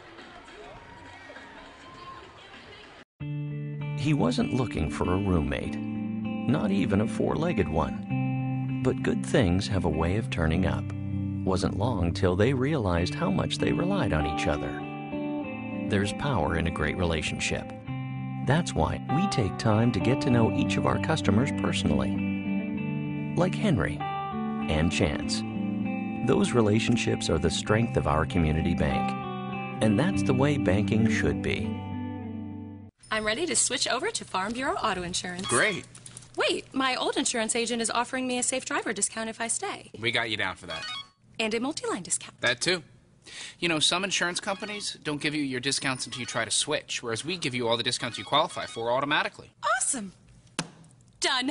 He wasn't looking for a roommate, not even a 4-legged one. But good things have a way of turning up. Wasn't long till they realized how much they relied on each other. There's power in a great relationship. That's why we take time to get to know each of our customers personally. Like Henry and Chance. Those relationships are the strength of our community bank. And that's the way banking should be. I'm ready to switch over to Farm Bureau Auto Insurance. Great. Wait, my old insurance agent is offering me a safe driver discount if I stay. We got you down for that. And a multi-line discount. That too. You know, some insurance companies don't give you your discounts until you try to switch, whereas we give you all the discounts you qualify for automatically. Awesome. Done.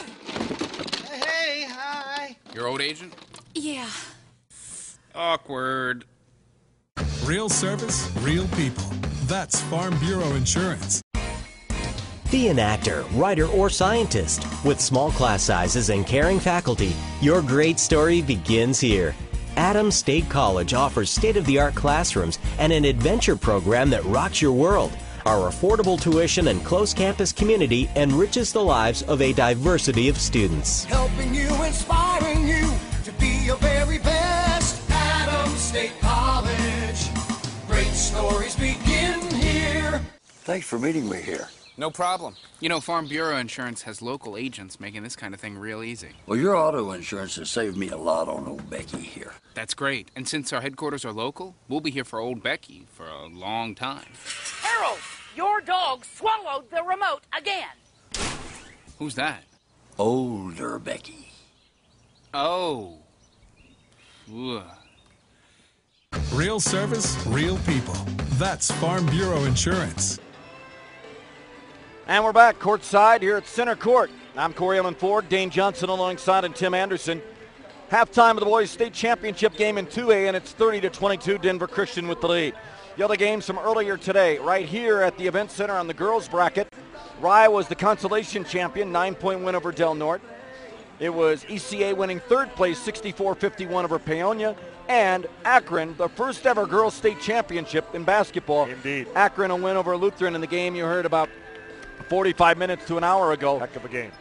Hey, hi. Your old agent? Yeah. Awkward. Real service, real people. That's Farm Bureau Insurance. Be an actor, writer, or scientist. With small class sizes and caring faculty, your great story begins here. Adams State College offers state-of-the-art classrooms and an adventure program that rocks your world. Our affordable tuition and close campus community enriches the lives of a diversity of students. Helping you, inspiring you to be your very best. Adams State College. Great stories begin here. Thanks for meeting me here. No problem. You know, Farm Bureau Insurance has local agents making this kind of thing real easy. Well, your auto insurance has saved me a lot on old Becky here. That's great. And since our headquarters are local, we'll be here for old Becky for a long time. Harold, your dog swallowed the remote again. Who's that? Older Becky. Oh. Ugh. Real service, real people. That's Farm Bureau Insurance. And we're back courtside here at Center Court. I'm Corey Allen Ford, Dane Johnson alongside, and Tim Anderson. Halftime of the boys' state championship game in 2A, and it's 30-22, Denver Christian with the lead. The other games from earlier today, right here at the Event Center on the girls' bracket. Rye was the consolation champion, 9-point win over Del Norte. It was ECA winning third place, 64-51 over Paonia. And Akron, the first ever girls' state championship in basketball. Indeed. Akron a win over Lutheran in the game you heard about 45 minutes to an hour ago. Heck of a game.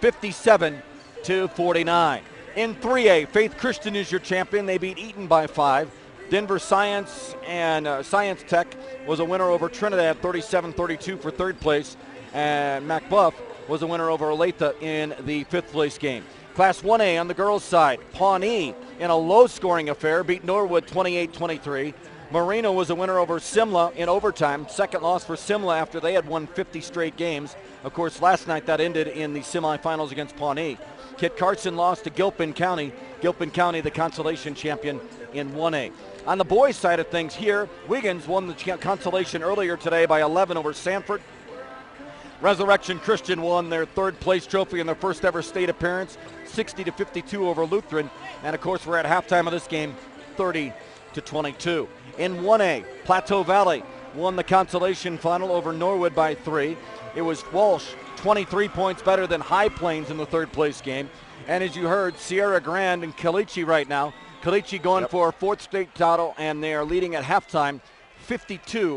57-49. In 3A, Faith Christian is your champion. They beat Eaton by 5. Denver Science and Science Tech was a winner over Trinidad, 37-32 for third place. And MacBuff was a winner over Olathe in the fifth place game. Class 1A on the girls' side, Pawnee in a low-scoring affair beat Norwood 28-23. Marino was a winner over Simla in overtime. Second loss for Simla after they had won 50 straight games. Of course, last night that ended in the semifinals against Pawnee. Kit Carson lost to Gilpin County. Gilpin County, the consolation champion in 1A. On the boys' side of things here, Wiggins won the consolation earlier today by 11 over Sanford. Resurrection Christian won their third place trophy in their first ever state appearance, 60-52 over Lutheran. And of course, we're at halftime of this game, 30-22. In 1A, Plateau Valley won the consolation final over Norwood by 3. It was Walsh, 23 points better than High Plains in the third place game. And as you heard, Sierra Grande and Caliche right now. Caliche going for a fourth state title, and they are leading at halftime, 52-43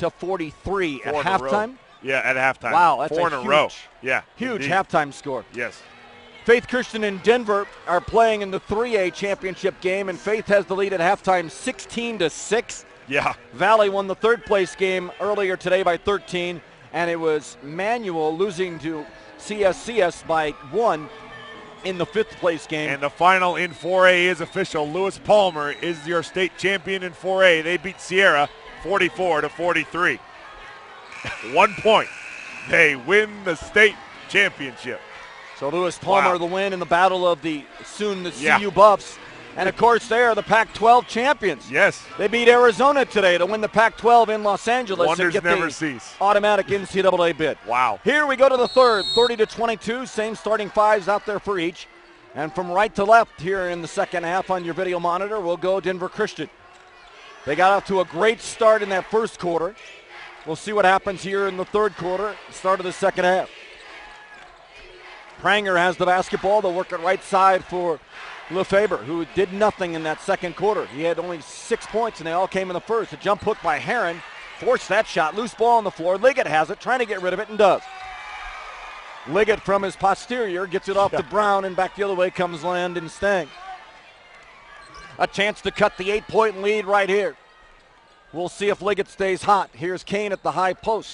at halftime. Yeah, at halftime. Wow, that's four in a row. Yeah, huge indeed. Halftime score. Yes. Faith Christian and Denver are playing in the 3A championship game, and Faith has the lead at halftime, 16-6. Yeah. Valley won the third place game earlier today by 13, and it was Manual losing to CSCS by 1 in the fifth place game. And the final in 4A is official. Lewis Palmer is your state champion in 4A. They beat Sierra 44-43. 1 point. They win the state championship. So Lewis Palmer the win in the battle of the Yeah. CU Buffs. And of course they are the Pac-12 champions. Yes. They beat Arizona today to win the Pac-12 in Los Angeles. Wonders and get never the cease. automatic NCAA bid. Wow. Here we go to the third, 30-22. Same starting fives out there for each. And from right to left here in the second half on your video monitor, we'll go Denver Christian. They got off to a great start in that first quarter. We'll see what happens here in the third quarter, start of the second half. Pranger has the basketball. They'll work it right side for Lefebvre, who did nothing in that second quarter. He had only 6 points, and they all came in the first. A jump hook by Heron forced that shot. Loose ball on the floor. Liggett has it, trying to get rid of it, and does. Liggett from his posterior gets it off to Brown, and back the other way comes Landon Stang. A chance to cut the 8-point lead right here. We'll see if Liggett stays hot. Here's Kane at the high post.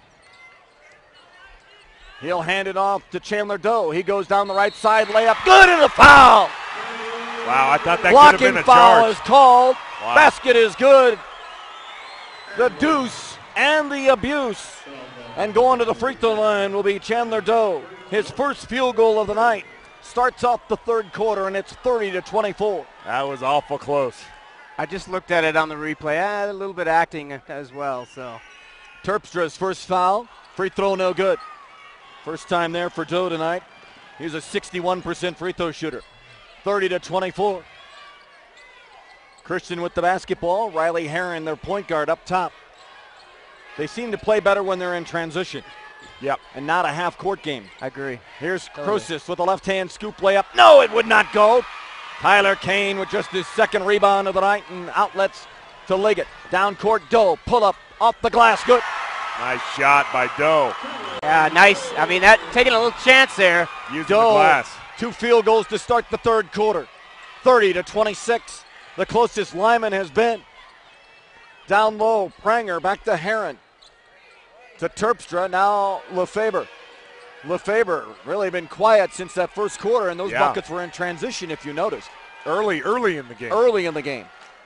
He'll hand it off to Chandler Doe. He goes down the right side, layup, good, and a foul. Wow, I thought that Blocking could have been a foul charge. is called. Wow. Basket is good. The deuce and the abuse. And going to the free throw line will be Chandler Doe. His first field goal of the night. Starts off the third quarter, and it's 30-24. That was awful close. I just looked at it on the replay. A little bit acting as well. So Terpstra's first foul. Free throw no good. First time there for Doe tonight. He's a 61% free throw shooter. 30-24. Christian with the basketball. Riley Heron, their point guard, up top. They seem to play better when they're in transition. Yep. And not a half-court game. I agree. Here's Crosis with a left-hand scoop layup. No, it would not go. Tyler Kane with just his second rebound of the night, and outlets to Liggett. Down court, Doe, pull up, off the glass, good. Nice shot by Doe. Yeah, nice. I mean, that taking a little chance there. Using Doe, the glass. 2 field goals to start the third quarter. 30-26. The closest Limon has been. Down low, Pranger back to Heron. To Terpstra, now Lefebvre. Lefebvre really been quiet since that first quarter, and those buckets were in transition, if you noticed. Early in the game. Early in the game.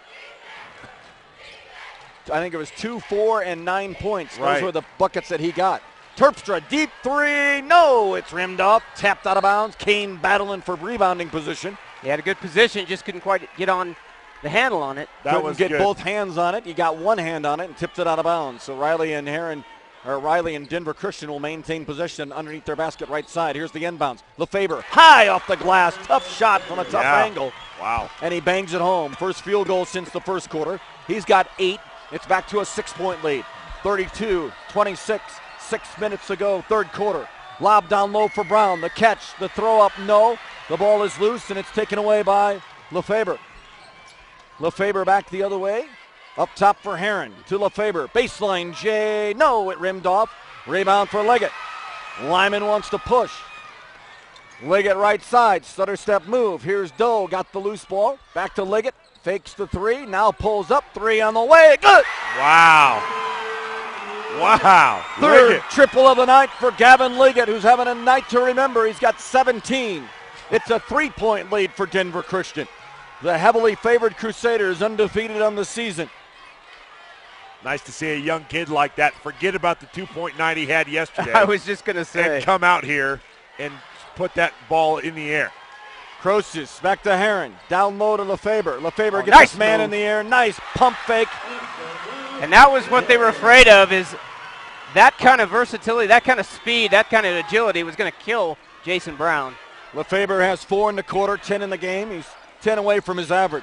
I think it was 2, 4, and 9 points. Those were the buckets that he got. Terpstra, deep three. No, it's rimmed off. Tapped out of bounds. Kane battling for rebounding position. He had a good position, just couldn't quite get on the handle on it. Couldn't get both hands on it. He got one hand on it and tipped it out of bounds. So Riley and Denver Christian will maintain possession underneath their basket right side. Here's the inbounds. Lefebvre, high off the glass. Tough shot from a tough angle. Wow. And he bangs it home. First field goal since the first quarter. He's got 8. It's back to a 6-point lead. 32-26. 6 minutes to go, third quarter. Lob down low for Brown. The catch, the throw up, no. The ball is loose, and it's taken away by Lefebvre. Lefebvre back the other way. Up top for Heron. To Lefebvre. Baseline, Jay. No, it rimmed off. Rebound for Liggett. Limon wants to push. Liggett right side. Stutter step move. Here's Doe. Got the loose ball. Back to Liggett. Fakes the three, now pulls up, three on the way. Good! Wow. Wow. Third Liggett. triple of the night for Gavin Liggett, who's having a night to remember. He's got 17. It's a 3-point lead for Denver Christian. The heavily favored Crusaders undefeated on the season. Nice to see a young kid like that forget about the 2-point night he had yesterday. I was just going to say. And come out here and put that ball in the air. Croces back to Heron. Down low to Lefebvre. Lefebvre gets nice his man move. in the air. Nice pump fake. And that was what they were afraid of, is that kind of versatility, that kind of speed, that kind of agility was going to kill Jason Brown. Lefebvre has 4 in the quarter, 10 in the game. He's 10 away from his average.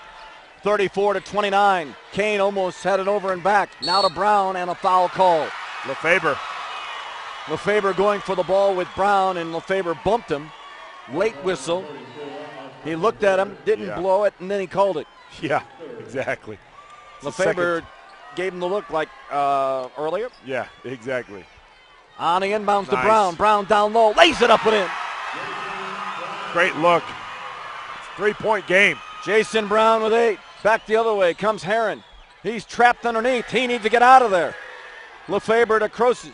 34-29. Kane almost had it over and back. Now to Brown and a foul call. Lefebvre going for the ball with Brown, and Lefebvre bumped him. Late whistle. He looked at him, didn't blow it, and then he called it. Yeah, exactly. Lefebvre gave him the look like earlier. Yeah, exactly. On the inbounds to Brown. Brown down low, lays it up and in. Great look. It's a 3-point game. Jason Brown with 8. Back the other way comes Heron. He's trapped underneath. He needs to get out of there. Lefebvre to Croces.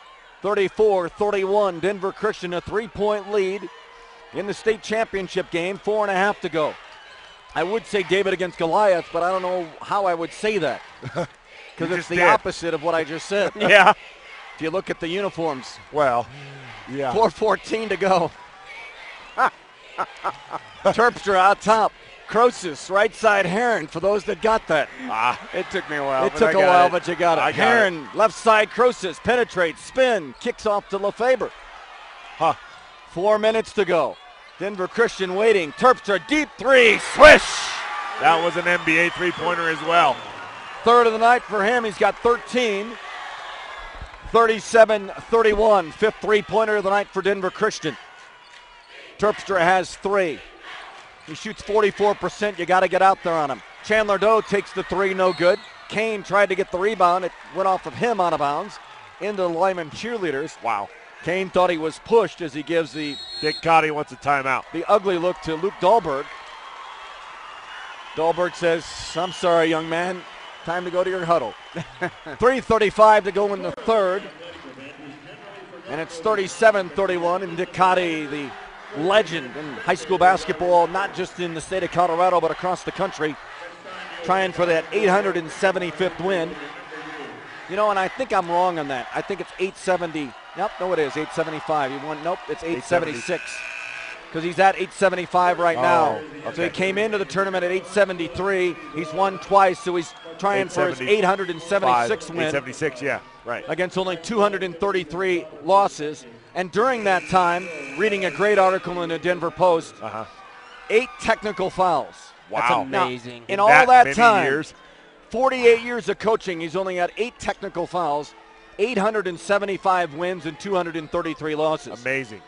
34-31. Denver Christian a 3-point lead in the state championship game. 4.5 to go. I would say David against Goliath, but I don't know how I would say that. Because it's the opposite of what I just said. Yeah. If you look at the uniforms. Well, yeah. 4:14 to go. Terpstra out top. Croces, right side Heron, for those that got that. It took me a while. It took a while, but you got it. Heron, it. left side Croces, penetrates, spin, kicks off to Lefebvre. 4 minutes to go. Denver Christian waiting. Terpstra, deep three, swish! That was an NBA three-pointer as well. Third of the night for him. He's got 13. 37-31. Fifth three-pointer of the night for Denver Christian. Terpstra has 3. He shoots 44%. You got to get out there on him. Chandler Doe takes the 3, no good. Kane tried to get the rebound. It went off of him out of bounds into the Limon cheerleaders. Wow. Kane thought he was pushed as he gives the Dick Cotty wants a timeout. The ugly look to Luke Dahlberg. Dahlberg says, I'm sorry, young man. Time to go to your huddle. 3:35 to go in the third. And it's 37-31. And Dick Cotty, the legend in high school basketball, not just in the state of Colorado, but across the country, trying for that 875th win. You know, and I think I'm wrong on that. I think it's 870. Nope, no, it is 875. He won. Nope, it's 876. Because he's at 875 right now. Okay. So he came into the tournament at 873. He's won twice, so he's trying for his 876 win. 876, yeah, right. Against only 233 losses. And during that time, reading a great article in the Denver Post, 8 technical fouls. Wow. That's amazing. In all that many time, years. 48 years of coaching, he's only had 8 technical fouls, 875 wins, and 233 losses. Amazing.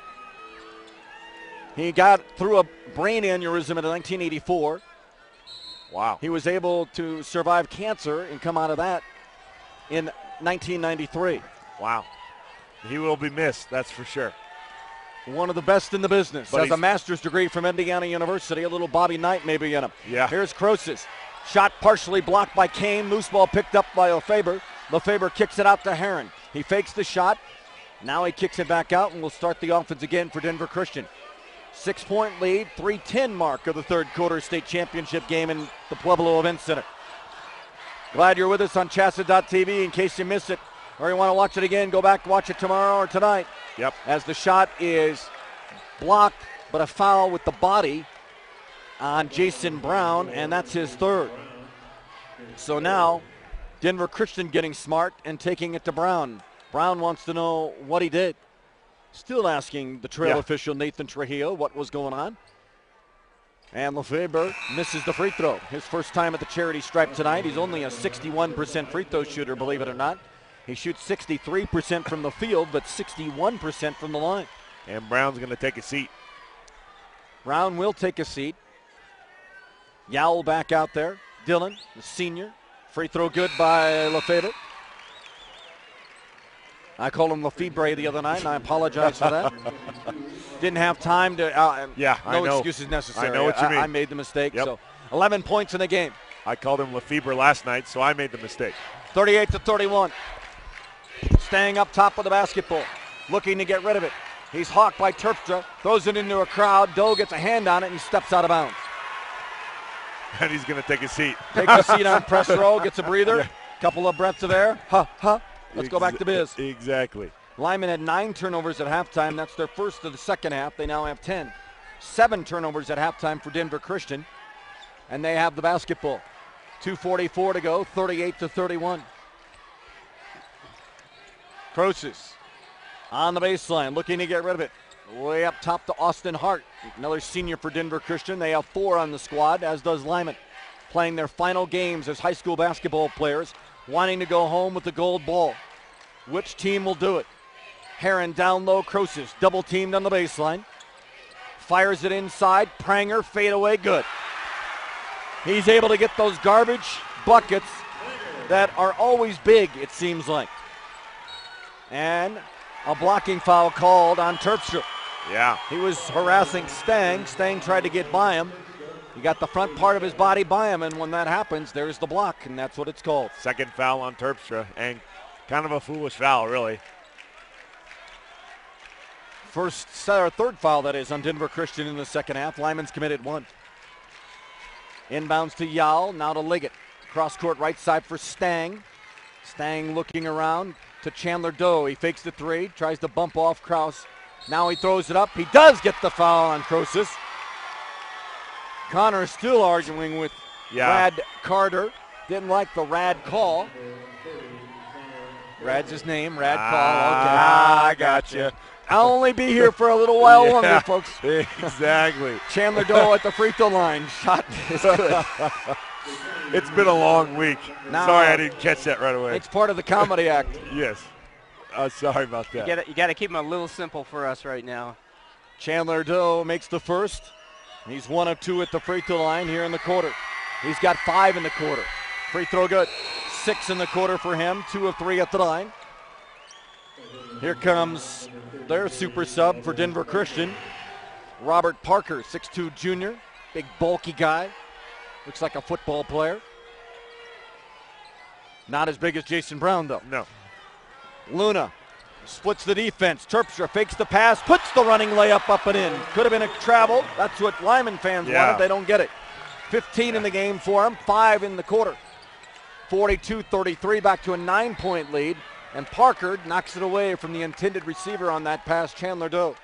He got through a brain aneurysm in 1984. Wow. He was able to survive cancer and come out of that in 1993. Wow. He will be missed, that's for sure. One of the best in the business. But Has a master's degree from Indiana University. A little Bobby Knight maybe in him. Yeah. Here's Croces. Shot partially blocked by Kane. Loose ball picked up by Lefebvre. Lefebvre kicks it out to Heron. He fakes the shot. Now he kicks it back out, and will start the offense again for Denver Christian. 6-point lead, 3:10 mark of the third quarter state championship game in the Pueblo Event Center. Glad you're with us on CHSAA.tv. In case you miss it or you want to watch it again, go back, watch it tomorrow or tonight. Yep. As the shot is blocked, but a foul with the body on Jason Brown, and that's his third. So now Denver Christian getting smart and taking it to Brown. Brown wants to know what he did. Still asking the trail official, Nathan Trujillo, what was going on. And Lefebvre misses the free throw. His first time at the charity stripe tonight. He's only a 61% free throw shooter, believe it or not. He shoots 63% from the field, but 61% from the line. And Brown's going to take a seat. Brown will take a seat. Yowell back out there. Dillon, the senior. Free throw good by Lefebvre. I called him Lefebvre the other night, and I apologize for that. Didn't have time to. I no know. excuses necessary. I know what you mean. I made the mistake. Yep. So 11 points in the game. I called him Lefebvre last night, so I made the mistake. 38-31. Staying up top with the basketball, looking to get rid of it. He's hawked by Terpstra, throws it into a crowd. Doe gets a hand on it and steps out of bounds. And he's going to take a seat. Takes a seat on press row, gets a breather, yeah. Couple of breaths of air. Let's go back to biz. Exactly. Lyman had 9 turnovers at halftime. That's their first of the second half. They now have 10. 7 turnovers at halftime for Denver Christian. And they have the basketball. 2:44 to go, 38-31. Croces on the baseline, looking to get rid of it. Way up top to Austin Hart, another senior for Denver Christian. They have 4 on the squad, as does Lyman, playing their final games as high school basketball players, wanting to go home with the gold ball. Which team will do it? Heron down low, Croces double teamed on the baseline. Fires it inside, Pranger, fade away, good. He's able to get those garbage buckets that are always big, it seems like. And a blocking foul called on Terpstra. Yeah. He was harassing Stang. Stang tried to get by him. He got the front part of his body by him, and when that happens, there's the block, and that's what it's called. Second foul on Terpstra, and kind of a foolish foul, really. Third foul, that is, on Denver Christian in the second half. Lyman's committed 1. Inbounds to Yao, now to Liggett. Cross court right side for Stang. Stang looking around to Chandler Doe. He fakes the 3, tries to bump off Krause. Now he throws it up. He does get the foul on Croces. Connor is still arguing with Rad Carter. Didn't like the Rad call. Rad's his name, Rad call. Okay. I got you. I'll only be here for a little while longer, folks. Exactly. Chandler Doe at the free throw line. Shot is good. It's been a long week. Now, sorry I didn't catch that right away. It's part of the comedy act. Yes. Sorry about that. You got to keep them a little simple for us right now. Chandler Doe makes the first. He's 1 of 2 at the free throw line here in the quarter. He's got 5 in the quarter. Free throw good. 6 in the quarter for him. 2 of 3 at the line. Here comes their super sub for Denver Christian. Robert Parker, 6'2 junior. Big bulky guy. Looks like a football player. Not as big as Jason Brown, though. No. Luna splits the defense. Terpstra fakes the pass, puts the running layup up and in. Could have been a travel. That's what Lyman fans wanted. They don't get it. 15 in the game for him, 5 in the quarter. 42-33, back to a 9-point lead. And Parker knocks it away from the intended receiver on that pass, Chandler Doe.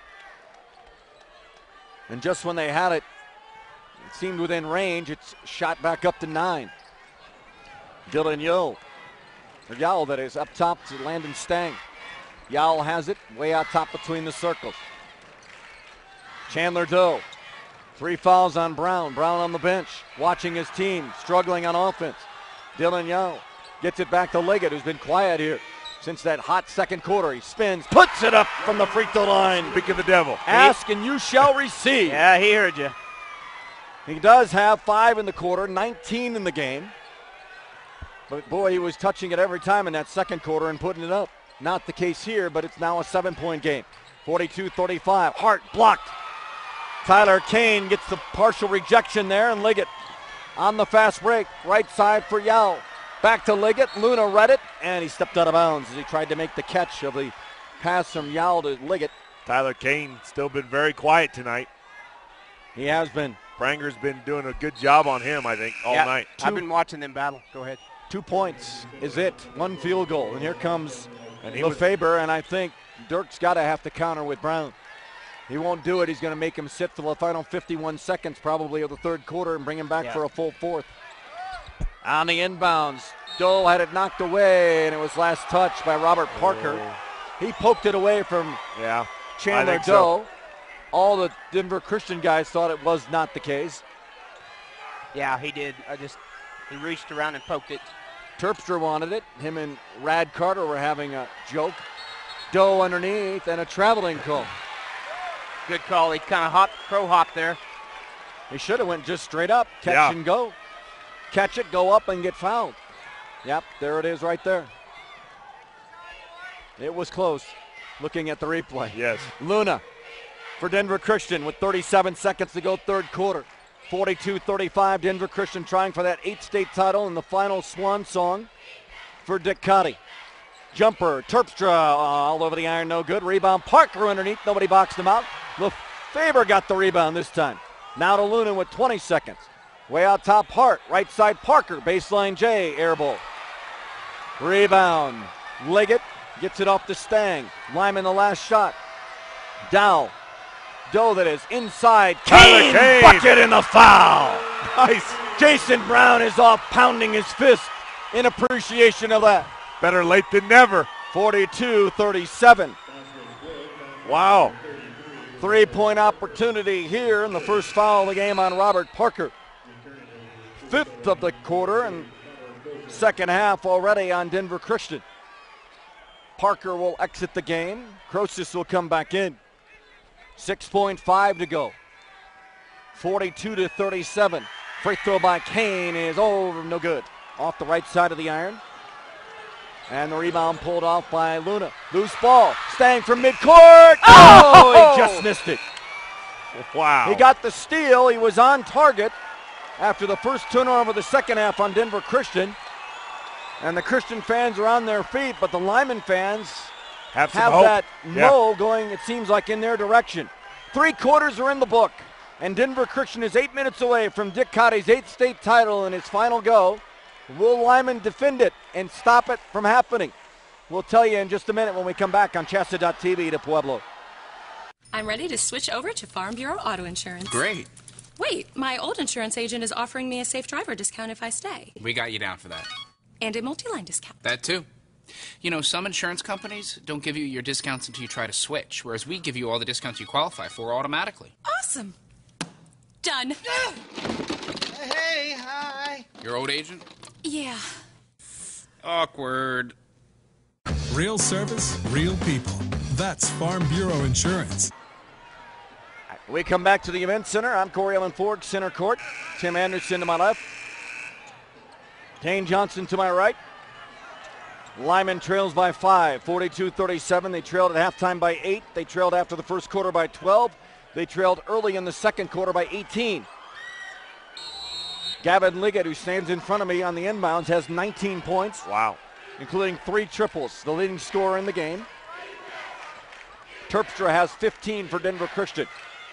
And just when they had it, it seemed within range, it's shot back up to 9. Dylan Yowell, that is, up top to Landon Stang. Yowell has it way out top between the circles. Chandler Doe, 3 fouls on Brown. Brown on the bench, watching his team, struggling on offense. Dylan Yowell gets it back to Liggett, who's been quiet here since that hot second quarter. He spins, puts it up from the free throw line. Speak of the devil. Ask and you shall receive. Yeah, he heard you. He does have 5 in the quarter, 19 in the game. But boy, he was touching it every time in that second quarter and putting it up. Not the case here, but it's now a 7-point game. 42-35. Hart blocked. Tyler Kane gets the partial rejection there, and Liggett on the fast break. Right side for Yao. Back to Liggett. Luna read it, and he stepped out of bounds as he tried to make the catch of the pass from Yao to Liggett. Tyler Kane still been very quiet tonight. He has been. Pranger's been doing a good job on him, I think, all night. I've been watching them battle. Go ahead. 2 points is it. 1 field goal. And here comes Lefebvre, and I think Dirk's got to have to counter with Brown. He won't do it. He's going to make him sit for the final 51 seconds probably of the third quarter and bring him back for a full fourth. On the inbounds, Doe had it knocked away, and it was last touched by Robert Parker. He poked it away from Chandler Doe. All the Denver Christian guys thought it was not the case. Yeah, he did. He reached around and poked it. Terpstra wanted it. Him and Rad Carter were having a joke. Doe underneath and a traveling call. Good call. He kind of pro hop there. He should have went just straight up, catch and go. Catch it, go up, and get fouled. Yep, there it is right there. It was close. Looking at the replay. Yes. Luna for Denver Christian with 37 seconds to go third quarter. 42-35, Denver Christian trying for that 8th state title in the final swan song for Dick Cotty. Jumper, Terpstra all over the iron, no good. Rebound, Parker underneath, nobody boxed him out. Lefebvre got the rebound this time. Now to Luna with 20 seconds. Way out top, Hart, right side Parker, baseline J, air ball. Rebound, Liggett gets it off to Stang. Lyman the last shot. Dow, that is inside. Kane, bucket and the foul. Nice. Jason Brown is off pounding his fist in appreciation of that. Better late than never. 42-37. Wow. 3-point opportunity here in the first foul of the game on Robert Parker. 5th of the quarter and second half already on Denver Christian. Parker will exit the game. Crosis will come back in. 6.5 to go. 42-37. Free throw by Kane is no good. Off the right side of the iron. And the rebound pulled off by Luna. Loose ball. Stang from midcourt. Oh, he just missed it. Wow. He got the steal. He was on target after the first turnover of the second half on Denver Christian. And the Christian fans are on their feet, but the Lyman fans have that no going, it seems like, in their direction. 3 quarters are in the book, and Denver Christian is 8 minutes away from Dick Cotty's 8th state title in his final go. Will Lyman defend it and stop it from happening? We'll tell you in just a minute when we come back on CHSAA.tv to Pueblo. I'm ready to switch over to Farm Bureau Auto Insurance. Great. Wait, my old insurance agent is offering me a safe driver discount if I stay. We got you down for that. And a multi-line discount. That too. You know, some insurance companies don't give you your discounts until you try to switch, whereas we give you all the discounts you qualify for automatically. Awesome. Done. Hey, hi. Your old agent? Yeah. Awkward. Real service, real people. That's Farm Bureau Insurance. We come back to the event center. I'm Corey Ellen Ford, center court. Tim Anderson to my left. Dane Johnson to my right. Lyman trails by 5, 42-37. They trailed at halftime by 8. They trailed after the first quarter by 12. They trailed early in the second quarter by 18. Gavin Liggett, who stands in front of me on the inbounds, has 19 points. Wow. Including 3 triples, the leading scorer in the game. Terpstra has 15 for Denver Christian.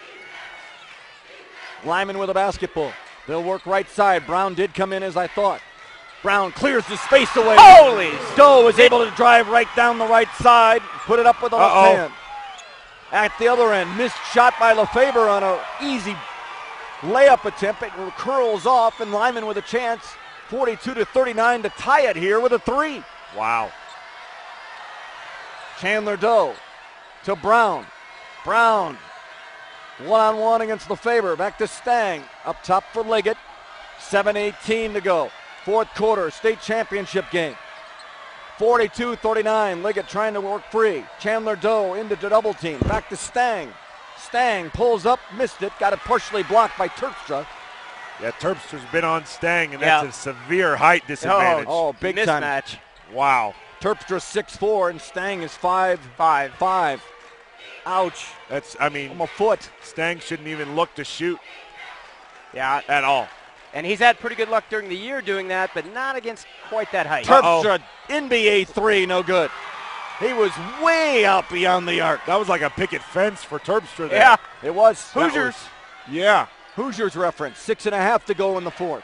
Lyman with a basketball. They'll work right side. Brown did come in as I thought. Brown clears the space away. Holy! Doe is able to drive right down the right side, put it up with the left hand. At the other end, missed shot by Lefebvre on an easy layup attempt. It curls off, and Lyman with a chance, 42-39 to tie it here with a 3. Wow. Chandler Doe to Brown. Brown, one-on-one against Lefebvre. Back to Stang, up top for Liggett. 7:18 to go. Fourth quarter, state championship game. 42-39, Liggett trying to work free. Chandler Doe into the double team. Back to Stang. Stang pulls up, missed it, got it partially blocked by Terpstra. Yeah, Terpstra's been on Stang, and that's a severe height disadvantage. Oh, big time. Mismatch. Wow. Terpstra 6'4", and Stang is 5'5". Ouch. That's, I mean, from a foot. Stang shouldn't even look to shoot. Yeah. At all. And he's had pretty good luck during the year doing that, but not against quite that height. Terpstra, NBA 3, no good. He was way out beyond the arc. That was like a picket fence for Terpstra there. Yeah, it was. Hoosiers. Yeah. Hoosiers reference. 6.5 to go in the fourth.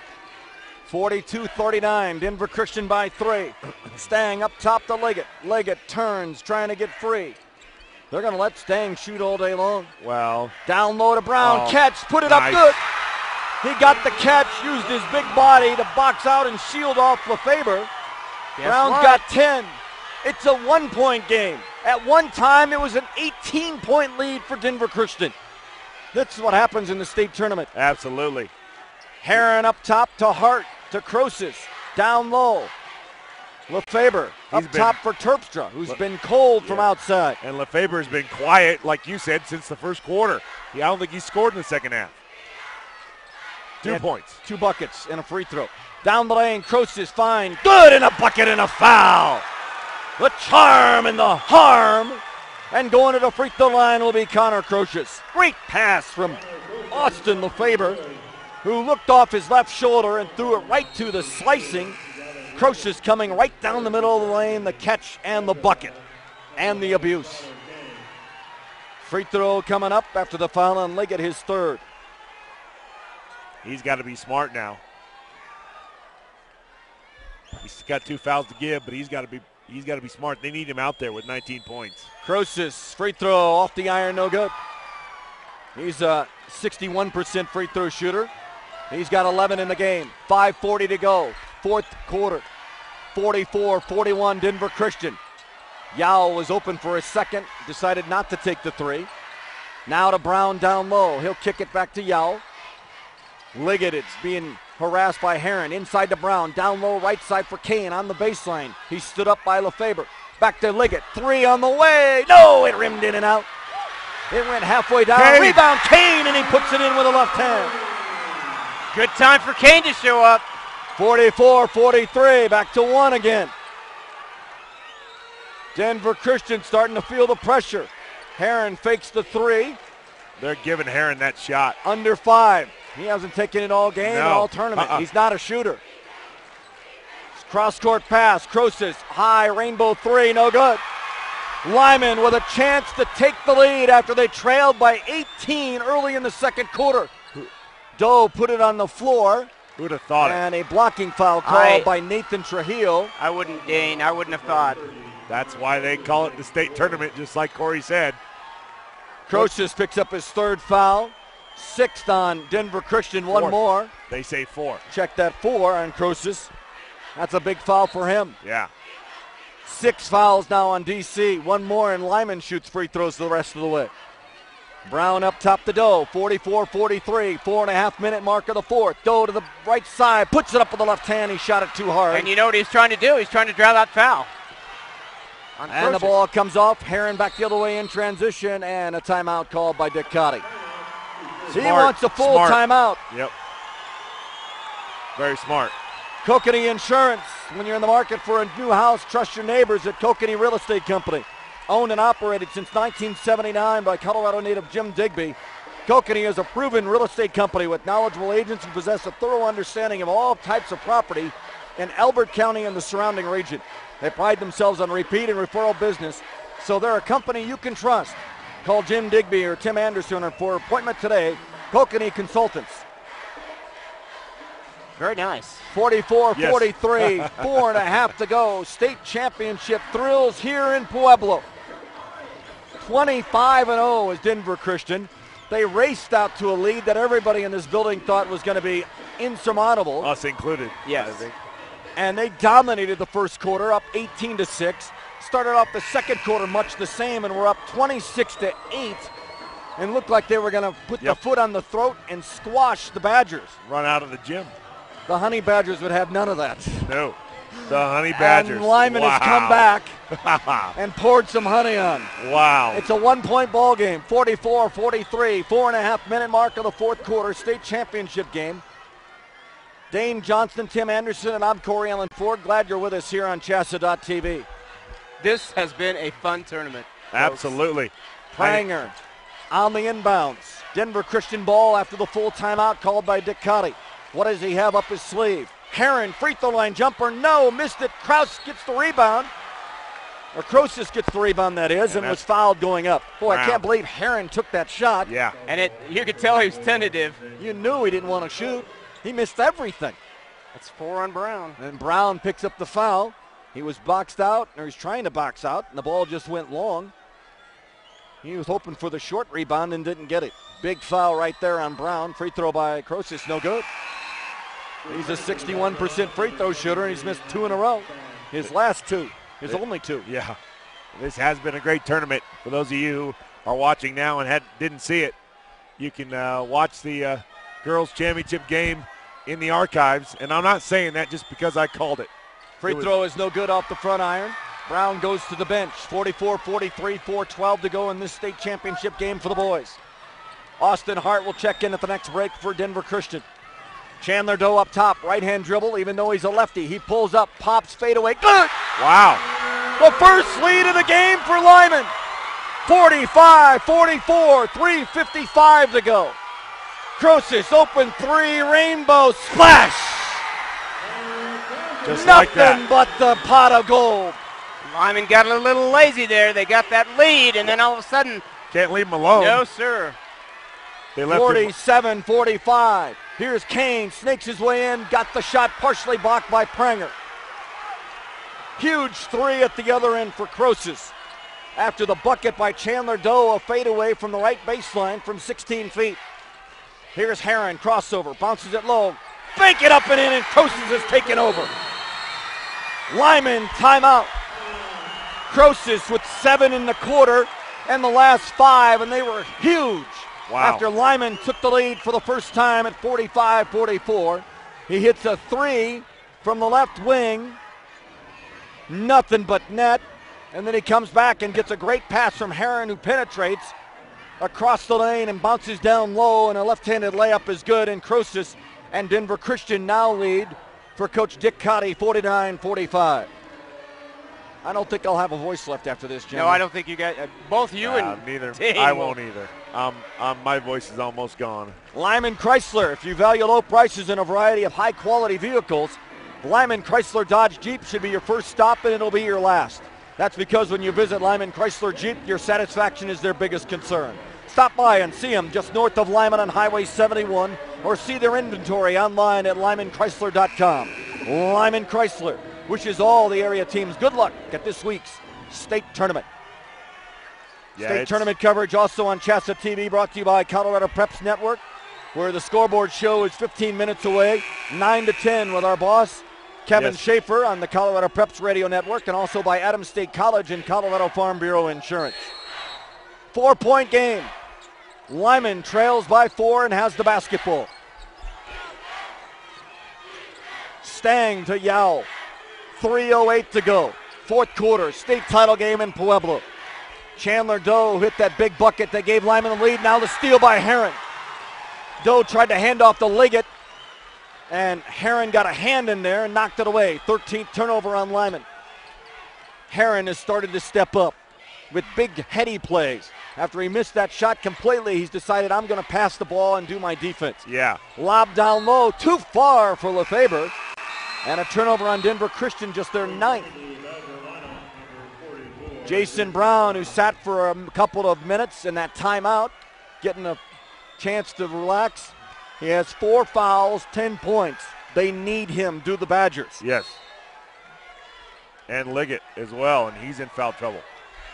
42-39, Denver Christian by 3. Stang up top to Liggett. Liggett turns, trying to get free. They're going to let Stang shoot all day long. Well. Down low to Brown. Catch, put it up good. He got the catch, used his big body to box out and shield off Lefebvre. Brown's got 10. It's a 1-point game. At one time, it was an 18-point lead for Denver Christian. That's what happens in the state tournament. Absolutely. Heron up top to Hart, to Crosis. Down low. Lefebvre up top for Terpstra, who's been cold from outside. And Lefebvre's been quiet, like you said, since the first quarter. I don't think he scored in the second half. 2 points. 2 buckets and a free throw. Down the lane, Crosis fine. Good, and a bucket and a foul. The charm and the harm. And going to the free throw line will be Connor Crosis. Great pass from Austin Lefebvre. who looked off his left shoulder and threw it right to the slicing. Croces coming right down the middle of the lane, the catch and the bucket and the abuse. Free throw coming up after the foul on Liggett, his third. He's got to be smart now. He's got 2 fouls to give, but he's got to be smart. They need him out there with 19 points. Croces, free throw off the iron, no good. He's a 61% free throw shooter. He's got 11 in the game. 5:40 to go. Fourth quarter. 44-41 Denver Christian. Yao was open for a second, decided not to take the three. Now to Brown down low. He'll kick it back to Yao. Liggett, it's being harassed by Heron. Inside to Brown. Down low, right side for Kane on the baseline. He stood up by LeFebre. Back to Liggett. Three on the way. No, it rimmed in and out. It went halfway down. Kane. Rebound, Kane, and he puts it in with a left hand. Good time for Kane to show up. 44-43, back to one again. Denver Christian starting to feel the pressure. Heron fakes the three. They're giving Heron that shot. Under 5. He hasn't taken it all game, all tournament. He's not a shooter. Cross-court pass. Croces, high, rainbow three, no good. Limon with a chance to take the lead after they trailed by 18 early in the second quarter. Doe put it on the floor. Who would have thought and a blocking foul called by Nathan Trujillo. I wouldn't have thought. That's why they call it the state tournament, just like Corey said. Croces picks up his third foul. 6th on Denver Christian, one more. They say 4. Check that 4 on Croces. That's a big foul for him. Yeah. 6 fouls now on DC. One more, and Limon shoots free throws the rest of the way. Brown up top to Doe, 44-43, 4.5-minute mark of the fourth. Doe to the right side, puts it up with the left hand. He shot it too hard. And you know what he's trying to do? He's trying to draw that foul. And the ball comes off. Heron back the other way in transition, and a timeout called by Dick Cotty. He wants a full timeout. Yep. Very smart. Kokanee Insurance. When you're in the market for a new house, trust your neighbors at Kokanee Real Estate Company. Owned and operated since 1979 by Colorado native Jim Digby. Kokanee is a proven real estate company with knowledgeable agents who possess a thorough understanding of all types of property in Elbert County and the surrounding region. They pride themselves on repeat and referral business, so they're a company you can trust. Call Jim Digby or Tim Anderson for appointment today. Kokanee Consultants. Very nice. 44-43, 4.5 to go. State championship thrills here in Pueblo. 25-0 is Denver Christian. They raced out to a lead that everybody in this building thought was going to be insurmountable. Us included. Yes. And they dominated the first quarter, up 18-6. Started off the second quarter much the same, and were up 26-8. And looked like they were going to put the foot on the throat and squash the Badgers. Run out of the gym. The Honey Badgers would have none of that. No. The Honey Badgers. And Limon has come back and poured some honey on. Wow. It's a one-point ball game, 44-43, 4.5-minute mark of the fourth quarter, state championship game. Dane Johnston, Tim Anderson, and I'm Corey Allen Ford. Glad you're with us here on CHSAA.tv. This has been a fun tournament. Absolutely. Pranger on the inbounds. Denver Christian ball after the full timeout called by Dick Cotty. What does he have up his sleeve? Heron, free throw line jumper, no, missed it. Kraus gets the rebound. Or Croces gets the rebound, that is, and was fouled going up. Boy, I can't believe Heron took that shot. Yeah. And you could tell he was tentative. You knew he didn't want to shoot. He missed everything. That's 4 on Brown. And Brown picks up the foul. He was boxed out, or he's trying to box out, and the ball just went long. He was hoping for the short rebound and didn't get it. Big foul right there on Brown. Free throw by Croces, no good. He's a 61% free throw shooter, and he's missed 2 in a row. His last 2, his only 2. Yeah. This has been a great tournament. For those of you who are watching now and didn't see it, you can watch the girls' championship game in the archives. And I'm not saying that just because I called it. Free throw is no good off the front iron. Brown goes to the bench. 44-43, 4:12 to go in this state championship game for the boys. Austin Hart will check in at the next break for Denver Christian. Chandler Doe up top, right-hand dribble, even though he's a lefty. He pulls up, pops, fade away. Good! Wow. The first lead of the game for Limon. 45-44, 3:55 to go. Croesus, open three, rainbow splash. Just Nothing like that. but the pot of gold. Lyman got a little lazy there. They got that lead, and then all of a sudden, Can't leave him alone. no, sir. They left him. 47-45. Here's Kane, snakes his way in, got the shot partially blocked by Pranger. Huge three at the other end for Croesus. After the bucket by Chandler Doe, a fadeaway from the right baseline from 16 feet. Here's Heron, crossover, bounces it low. Bank it up and in, and Croesus has taken over. Lyman, timeout. Croesus with 7 in the quarter and the last 5, and they were huge. Wow. After Lyman took the lead for the first time at 45-44. He hits a 3 from the left wing. Nothing but net. And then he comes back and gets a great pass from Heron, who penetrates across the lane and bounces down low, and a left-handed layup is good. And Croesus and Denver Christian now lead for Coach Dick Cotty, 49-45. I don't think I'll have a voice left after this, Jim. No, I don't think you got both you and neither. Dave I will- won't either. My voice is almost gone. Lyman Chrysler, if you value low prices and a variety of high-quality vehicles, Lyman Chrysler Dodge Jeep should be your first stop, and it'll be your last. That's because when you visit Lyman Chrysler Jeep, your satisfaction is their biggest concern. Stop by and see them just north of Lyman on Highway 71, or see their inventory online at lymanchrysler.com. Lyman Chrysler wishes all the area teams good luck at this week's state tournament. State tournament coverage also on CHSAA TV, brought to you by Colorado Preps Network, where the scoreboard show is 15 minutes away, 9 to 10 with our boss, Kevin Schaefer, on the Colorado Preps Radio Network, and also by Adams State College and Colorado Farm Bureau Insurance. 4-point game. Lyman trails by 4 and has the basketball. Stang to Yao. 3:08 to go. Fourth quarter, state title game in Pueblo. Chandler Doe hit that big bucket that gave Lyman the lead. Now the steal by Heron. Doe tried to hand off to Liggett, and Heron got a hand in there and knocked it away. 13th turnover on Lyman. Heron has started to step up with big heady plays. After he missed that shot completely, he's decided, I'm going to pass the ball and do my defense. Yeah. Lob down low, too far for Lefebvre. And a turnover on Denver Christian, just their 9th. Jason Brown, who sat for a couple of minutes in that timeout, getting a chance to relax. He has 4 fouls, 10 points. They need him, do the Badgers. Yes. And Liggett as well, and he's in foul trouble.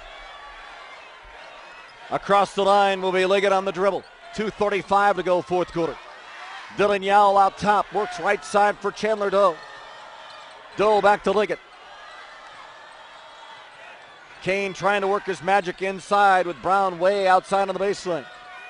Across the line will be Liggett on the dribble. 2:35 to go, fourth quarter. Dylan Yowell out top, works right side for Chandler Doe. Doe back to Liggett. Kane trying to work his magic inside with Brown way outside on the baseline.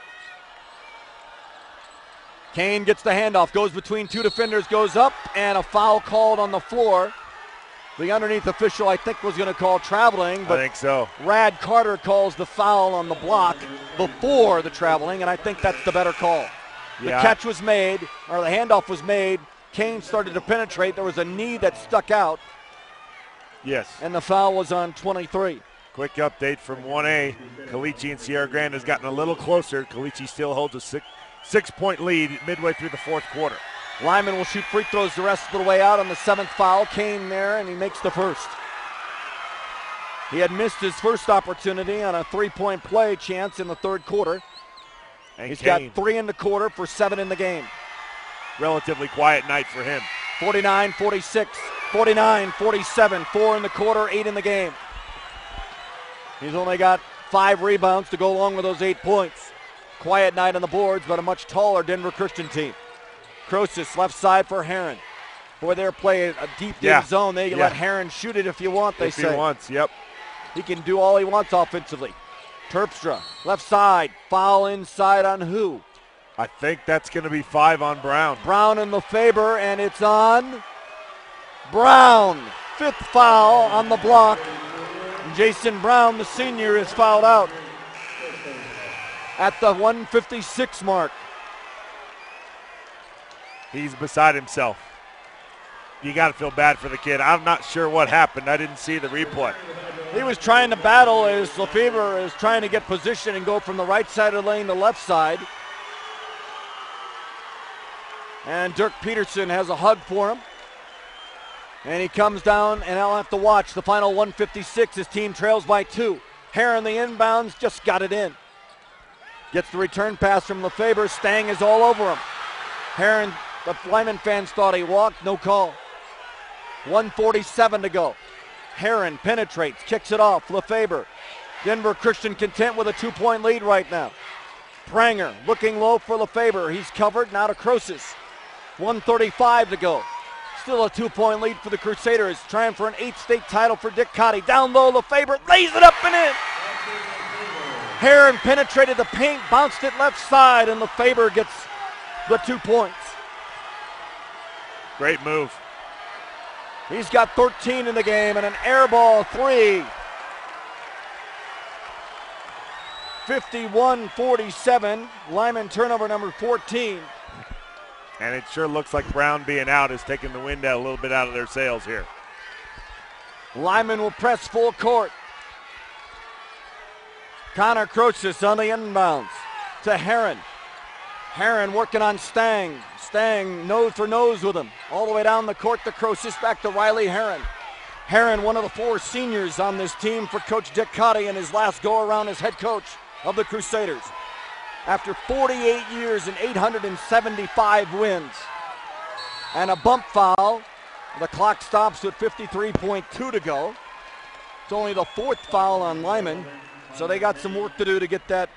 Kane gets the handoff, goes between 2 defenders, goes up, and a foul called on the floor. The underneath official, I think, was going to call traveling, but I think so. Rad Carter calls the foul on the block before the traveling, and I think that's the better call. The catch was made, or the handoff was made. Kane started to penetrate. There was a knee that stuck out. Yes. And the foul was on 23. Quick update from 1A. Caliche and Sierra Grande has gotten a little closer. Caliche still holds a six-point lead midway through the fourth quarter. Lyman will shoot free throws the rest of the way out on the 7th foul. Kane there, and he makes the first. He had missed his first opportunity on a 3-point play chance in the third quarter. And He's Kane, got 3 in the quarter for 7 in the game. relatively quiet night for him. 49-46, 49-47, 4 in the quarter, 8 in the game. He's only got 5 rebounds to go along with those 8 points. Quiet night on the boards, but a much taller Denver Christian team. Croesus left side for Heron. Boy, they're playing a deep zone. They let Heron shoot it if you want, they say. If he wants, yep. He can do all he wants offensively. Terpstra, left side, foul inside on who? I think that's going to be 5 on Brown. Brown and Lefebvre, and it's on Brown. 5th foul on the block. Jason Brown, the senior, is fouled out at the 1:56 mark. He's beside himself. You got to feel bad for the kid. I'm not sure what happened. I didn't see the replay. He was trying to battle as Lefebvre is trying to get position and go from the right side of the lane to left side. And Dirk Peterson has a hug for him. And he comes down, and I'll have to watch the final 156. His team trails by 2. Heron, the inbounds, just got it in. Gets the return pass from Lefebvre. Stang is all over him. Heron, the Lyman fans thought he walked, no call. 1:47 to go. Heron penetrates, kicks it off. Lefebvre. Denver Christian content with a 2-point lead right now. Pranger looking low for Lefebvre. He's covered, now to Crosis. 1:35 to go. Still a 2-point lead for the Crusaders. Trying for an 8th state title for Dick Cotty. Down low, Lefebvre lays it up and in. Heron penetrated the paint, bounced it left side, and Lefebvre gets the 2 points. Great move. He's got 13 in the game and an air ball 3. 51-47. Lyman turnover number 14. And it sure looks like Brown being out is taking the wind out a little bit out of their sails here. Lyman will press full court. Connor Crosis on the inbounds to Heron. Heron working on Stang. Stang nose for nose with him. All the way down the court to Crosis, back to Riley Heron. Heron, one of the 4 seniors on this team for Coach Dick Cotty in his last go-around as head coach of the Crusaders. After 48 years and 875 wins. And a bump foul. The clock stops with 53.2 to go. It's only the 4th foul on Lyman, so they got some work to do to get that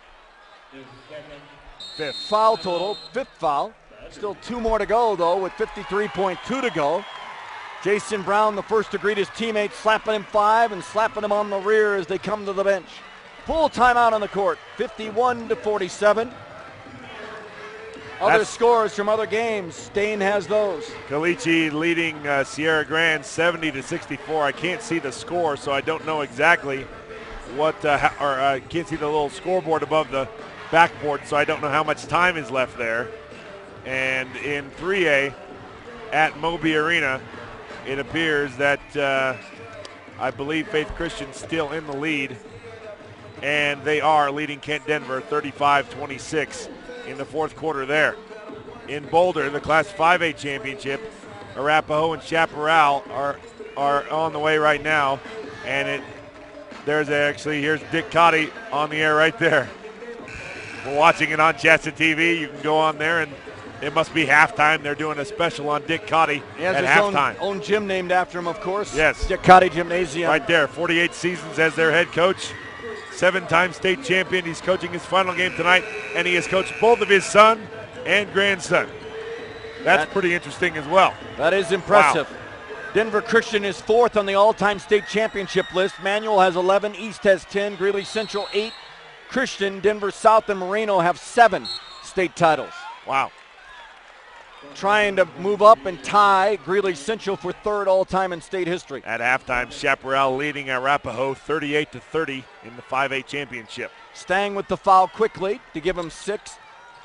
5th foul total, 5th foul. Still 2 more to go, though, with 53.2 to go. Jason Brown, the first to greet his teammates, slapping him 5 and slapping him on the rear as they come to the bench. Full timeout on the court, 51-47. Other scores from other games, Stain has those. Caliche leading Sierra Grande 70-64. I can't see the score, so I don't know exactly what, I can't see the little scoreboard above the backboard, so I don't know how much time is left there. And in 3A at Moby Arena, it appears that I believe Faith Christian's still in the lead, and they are leading Kent Denver 35-26 in the 4th quarter there. In Boulder, the Class 5A championship, Arapahoe and Chaparral are on the way right now, and here's Dick Cotty on the air right there. We're watching it on Chessa TV. You can go on there, and it must be halftime. They're doing a special on Dick Cotty at halftime. Own gym named after him, of course. Yes. Dick Cotty Gymnasium. Right there, 48 seasons as their head coach. 7-time state champion. He's coaching his final game tonight, and he has coached both of his son and grandson. That's pretty interesting as well. That is impressive. Wow. Denver Christian is 4th on the all-time state championship list. Manual has 11, East has 10, Greeley Central 8. Christian, Denver South, and Moreno have 7 state titles. Wow. Trying to move up and tie Greeley Central for 3rd all-time in state history. At halftime, Chaparral leading Arapahoe 38-30 in the 5A championship. Stang with the foul quickly to give him 6.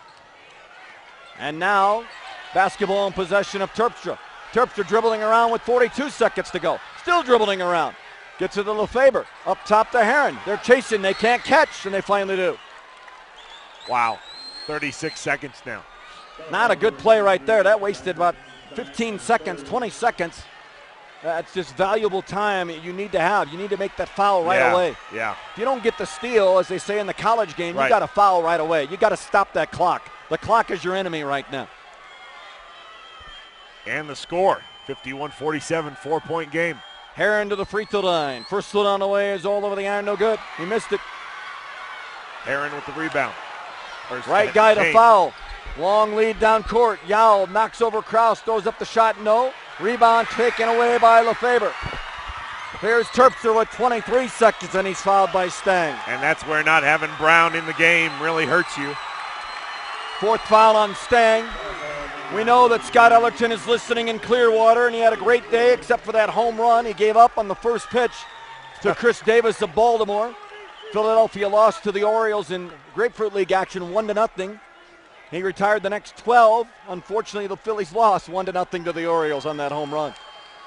And now, basketball in possession of Terpstra. Terpstra dribbling around with 42 seconds to go. Still dribbling around. Gets to the Lefebvre. Up top to Heron. They're chasing. They can't catch, and they finally do. Wow. 36 seconds now. Not a good play right there. That wasted about 15 seconds, 20 seconds. That's just valuable time you need to have. You need to make that foul right away. Yeah. If you don't get the steal, as they say in the college game, you got to foul right away. You got to stop that clock. The clock is your enemy right now. And the score, 51-47, 4-point game. Heron to the free throw line. First foot on the way is all over the iron, no good. He missed it. Heron with the rebound. Right guy to foul. Long lead down court. Yowell knocks over Kraus, throws up the shot, no. Rebound taken away by Lefebvre. Here's Terpstra with 23 seconds, and he's fouled by Stang. And that's where not having Brown in the game really hurts you. 4th foul on Stang. We know that Scott Ellerton is listening in Clearwater, and he had a great day except for that home run. He gave up on the first pitch to Chris Davis of Baltimore. Philadelphia lost to the Orioles in Grapefruit League action 1-0. He retired the next 12. Unfortunately, the Phillies lost 1-0 to the Orioles on that home run.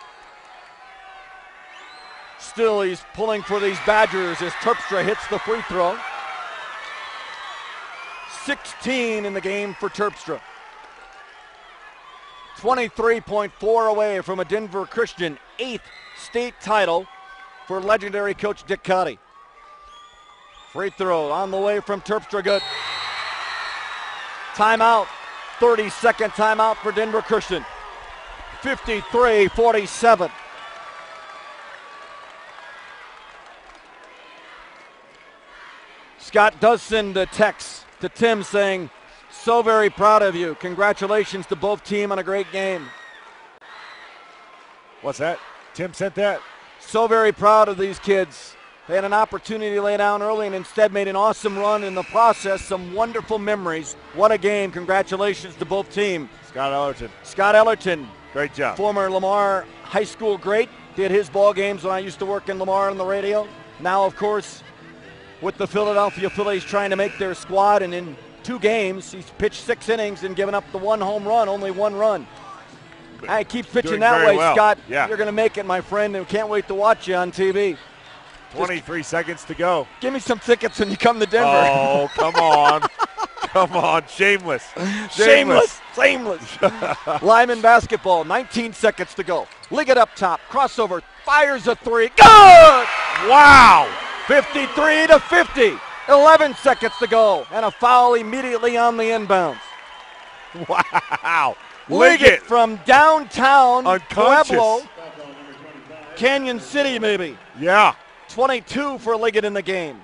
Still, he's pulling for these Badgers as Terpstra hits the free throw. 16 in the game for Terpstra. 23.4 away from a Denver Christian 8th state title for legendary coach Dick Cotty. Free throw on the way from Terpstra, good. Timeout, 30-second timeout for Denver Christian. 53-47. Scott does send a text to Tim saying, so very proud of you. Congratulations to both team on a great game. What's that? Tim sent that? So very proud of these kids. They had an opportunity to lay down early and instead made an awesome run in the process. Some wonderful memories. What a game. Congratulations to both teams. Scott Ellerton. Scott Ellerton. Great job. Former Lamar high school great. Did his ball games when I used to work in Lamar on the radio. Now, of course, with the Philadelphia Phillies trying to make their squad, and in 2 games, he's pitched 6 innings and given up the 1 home run, only 1 run. I keep pitching that way, well. Scott. Yeah. You're going to make it, my friend, and can't wait to watch you on TV. 23 seconds to go. Give me some tickets when you come to Denver. Oh, come on. Come on. Shameless. Shameless. Limon basketball, 19 seconds to go. Liggett up top, crossover, fires a 3. Good! Wow. 53-50. 11 seconds to go, and a foul immediately on the inbounds. Wow. Liggett from downtown Unconscious. Pueblo, Canyon City maybe. Yeah. 22 for Liggett in the game.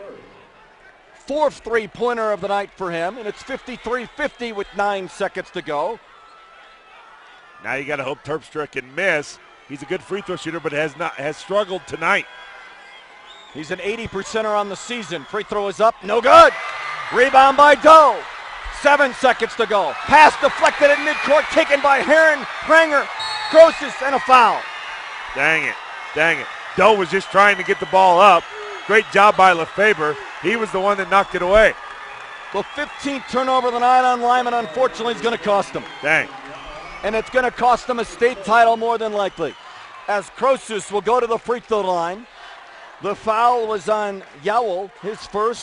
4th three-pointer of the night for him, and it's 53-50 with 9 seconds to go. Now you got to hope Terpstra can miss. He's a good free throw shooter, but has struggled tonight. He's an 80%er on the season. Free throw is up, no good. Rebound by Doe. 7 seconds to go. Pass deflected at midcourt, taken by Heron, Pranger, Crosis, and a foul. Dang it. Doe was just trying to get the ball up. Great job by Lefebvre. He was the one that knocked it away. The 15th turnover of the night on Limon, unfortunately, is going to cost him. Dang. And it's going to cost him a state title more than likely, as Crosis will go to the free throw line. The foul was on Yowell, his first.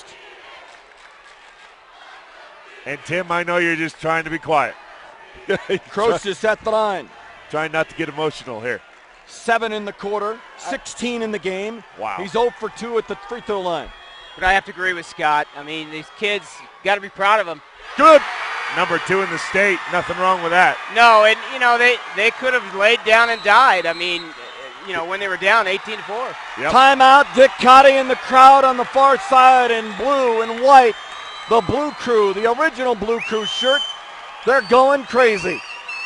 And Tim, I know you're just trying to be quiet. Crosis at the line. Trying not to get emotional here. 7 in the quarter, 16 in the game. Wow. He's 0 for 2 at the free throw line. But I have to agree with Scott. I mean, these kids, got to be proud of them. Good. Number 2 in the state. Nothing wrong with that. No, and, they could have laid down and died. I mean, when they were down 18-4. Yep. Timeout. Dick Cotty in the crowd on the far side in blue and white. The Blue Crew, the original Blue Crew shirt, they're going crazy.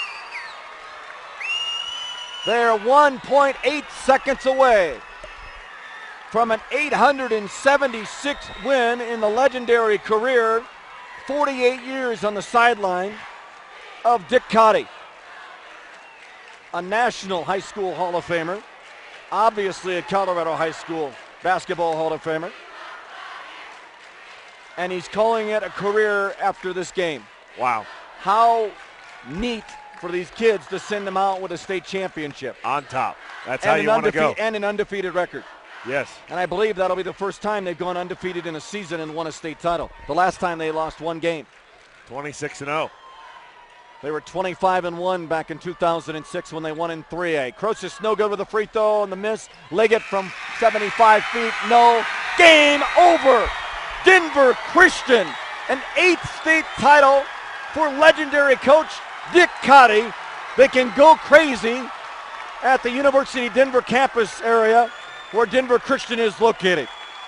They're 1.8 seconds away from an 876 win in the legendary career, 48 years on the sideline of Dick Cotty. A National High School Hall of Famer, obviously a Colorado High School Basketball Hall of Famer. And he's calling it a career after this game. Wow. How neat for these kids to send them out with a state championship. On top. That's how you want to go. And an undefeated record. Yes. And I believe that'll be the first time they've gone undefeated in a season and won a state title. The last time they lost 1 game. 26-0. They were 25-1 back in 2006 when they won in 3A. Crosis no good with a free throw and the miss. Liggett from 75 feet, no. Game over. Denver Christian, an 8th state title for legendary coach Dick Cotty. They can go crazy at the University of Denver campus area where Denver Christian is located.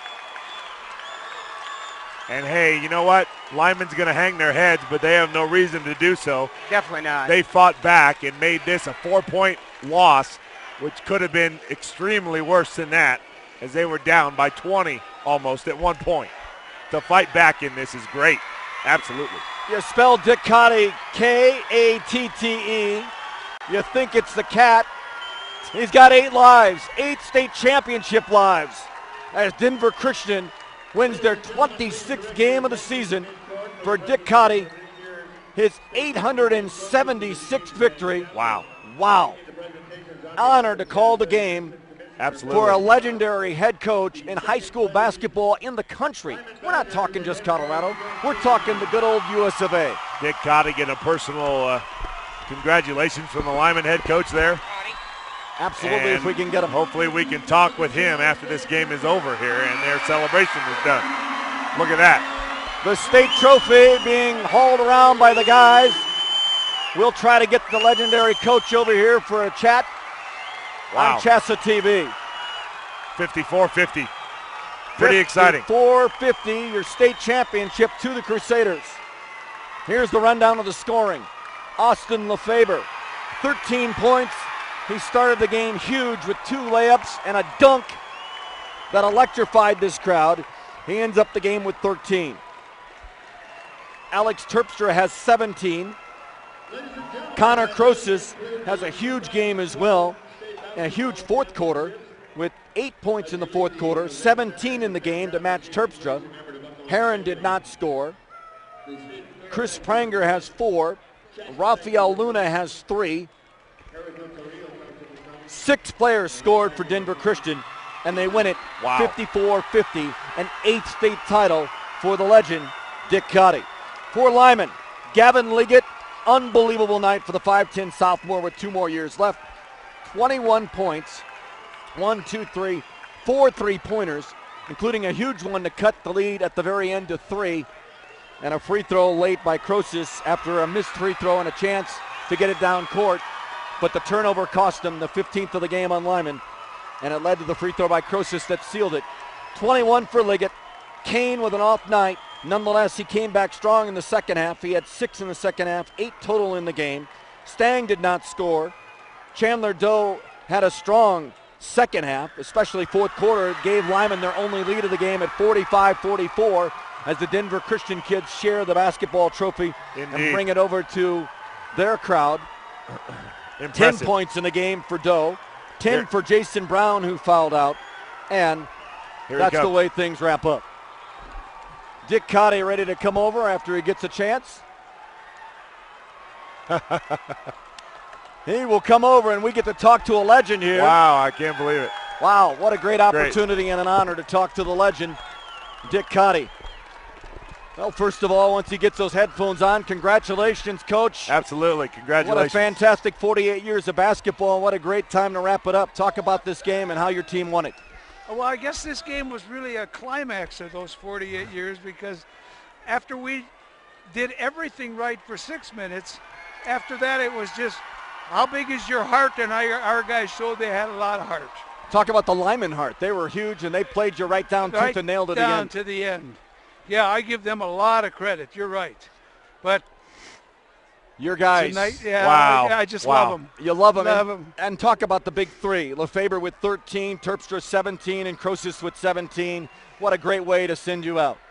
And hey, you know what? Lyman's going to hang their heads, but they have no reason to do so. Definitely not. They fought back and made this a 4-point loss, which could have been extremely worse than that, as they were down by 20 almost at 1 point. To fight back in this is great. Absolutely. You spell Dick Cotty Katte. You think it's the cat. He's got 8 lives, 8 state championship lives, as Denver Christian wins their 26th game of the season for Dick Cotty, his 876th victory. Wow. Honored to call the game. Absolutely. For a legendary head coach in high school basketball in the country. We're not talking just Colorado. We're talking the good old US of A. Dick Cotty getting a personal Congratulations from the Limon head coach there. Absolutely, And if we can get him. Hopefully we can talk with him after this game is over here and their celebration is done. Look at that. The state trophy being hauled around by the guys. We'll try to get the legendary coach over here for a chat on CHSAA TV. 54-50. Pretty exciting. 54-50, your state championship to the Crusaders. Here's the rundown of the scoring. Austin Lefebvre, 13 points. He started the game huge with 2 layups and a dunk that electrified this crowd. He ends up the game with 13. Alex Terpstra has 17. Connor Crosis has a huge game as well, a huge fourth quarter with 8 points in the fourth quarter, 17 in the game to match Terpstra. Heron did not score. Chris Pranger has 4. Rafael Luna has 3. 6 players scored for Denver Christian, and they win it 54-50, an 8th state title for the legend, Dick Cotty. For Limon, Gavin Liggett, unbelievable night for the 5'10 sophomore with 2 more years left. 21 points, 4 3-pointers, including a huge one to cut the lead at the very end to 3, and a free throw late by Crosis after a missed free throw and a chance to get it down court. But the turnover cost him the 15th of the game on Limon, and it led to the free throw by Crosis that sealed it. 21 for Liggett. Kane with an off night. Nonetheless, he came back strong in the second half. He had 6 in the second half, 8 total in the game. Stang did not score. Chandler Doe had a strong second half, especially fourth quarter. It gave Limon their only lead of the game at 45-44 as the Denver Christian kids share the basketball trophy and bring it over to their crowd. Impressive. 10 points in the game for Doe, 10 for Jason Brown, who fouled out, and that's the way things wrap up. Dick Cotty ready to come over after he gets a chance. He will come over, and we get to talk to a legend here. Wow, I can't believe it. Wow, what a great opportunity and an honor to talk to the legend, Dick Cotty. Well, first of all, once he gets those headphones on, congratulations, Coach. Absolutely, congratulations. What a fantastic 48 years of basketball. What a great time to wrap it up. Talk about this game and how your team won it. Well, I guess this game was really a climax of those 48 years because after we did everything right for 6 minutes, after that it was just how big is your heart, and our guys showed they had a lot of heart. Talk about the Limon heart. They were huge, and they played you right down tooth and nail to the end. Down to the end. Yeah, I give them a lot of credit. You're right. But your guys. Tonight, I just love them. You love them. Love them. And talk about the big 3. Lefebvre with 13, Terpstra 17, and Crosis with 17. What a great way to send you out.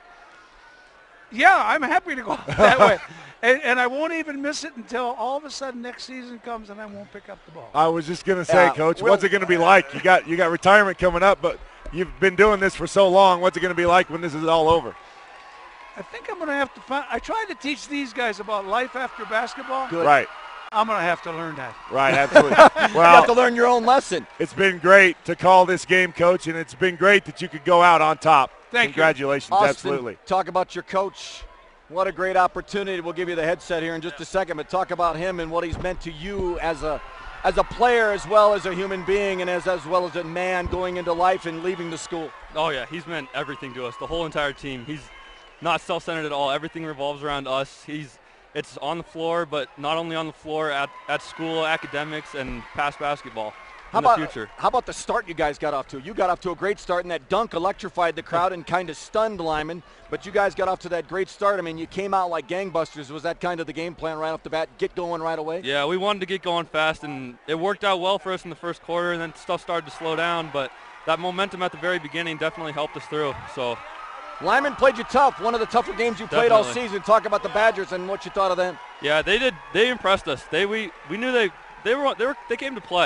Yeah, I'm happy to go that way. And I won't even miss it until all of a sudden next season comes and I won't pick up the ball. I was just going to say, Coach, what's it going to be like? You got retirement coming up, but you've been doing this for so long. What's it going to be like when this is all over? I think I'm going to have to find – I tried to teach these guys about life after basketball. Good. Right. I'm going to have to learn that. Right, absolutely. You have to learn your own lesson. It's been great to call this game, Coach, and it's been great that you could go out on top. Congratulations, Austin, absolutely. Talk about your coach. What a great opportunity. We'll give you the headset here in just a second, but talk about him and what he's meant to you as a player as well as a human being and as well as a man going into life and leaving the school. Oh, yeah, he's meant everything to us, the whole entire team. He's not self-centered at all. Everything revolves around us. It's on the floor, but not only on the floor, at school, academics, and past basketball in the future. How about the start you guys got off to? You got off to a great start, and that dunk electrified the crowd and kind of stunned Limon, but you guys got off to that great start. I mean, you came out like gangbusters. Was that kind of the game plan right off the bat, get going right away? Yeah, we wanted to get going fast, and it worked out well for us in the first quarter, and then stuff started to slow down, but that momentum at the very beginning definitely helped us through. So Limon played you tough, one of the tougher games you played all season. Talk about the Badgers and what you thought of them. Yeah, they did. They impressed us. We knew they came to play.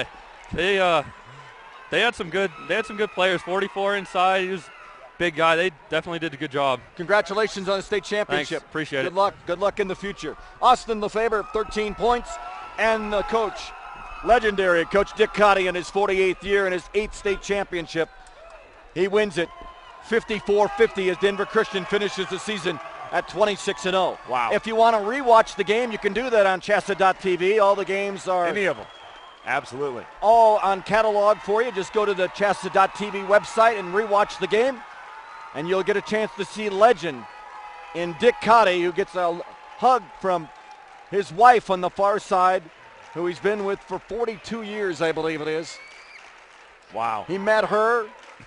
They had some good players. 44 inside. He was a big guy. They definitely did a good job. Congratulations on the state championship. Thanks. Appreciate it. Good luck in the future. Austin Lefebvre, 13 points, and the coach, legendary Coach Dick Cotty in his 48th year and his 8th state championship. He wins it 54-50 as Denver Christian finishes the season at 26-0. Wow. If you want to rewatch the game, you can do that on CHSAA.tv. All the games are Any of them. Absolutely. all on catalog for you. Just go to the CHSAA.tv website and rewatch the game, and you'll get a chance to see legend in Dick Cotty, who gets a hug from his wife on the far side, who he's been with for 42 years, I believe it is. Wow. He met her.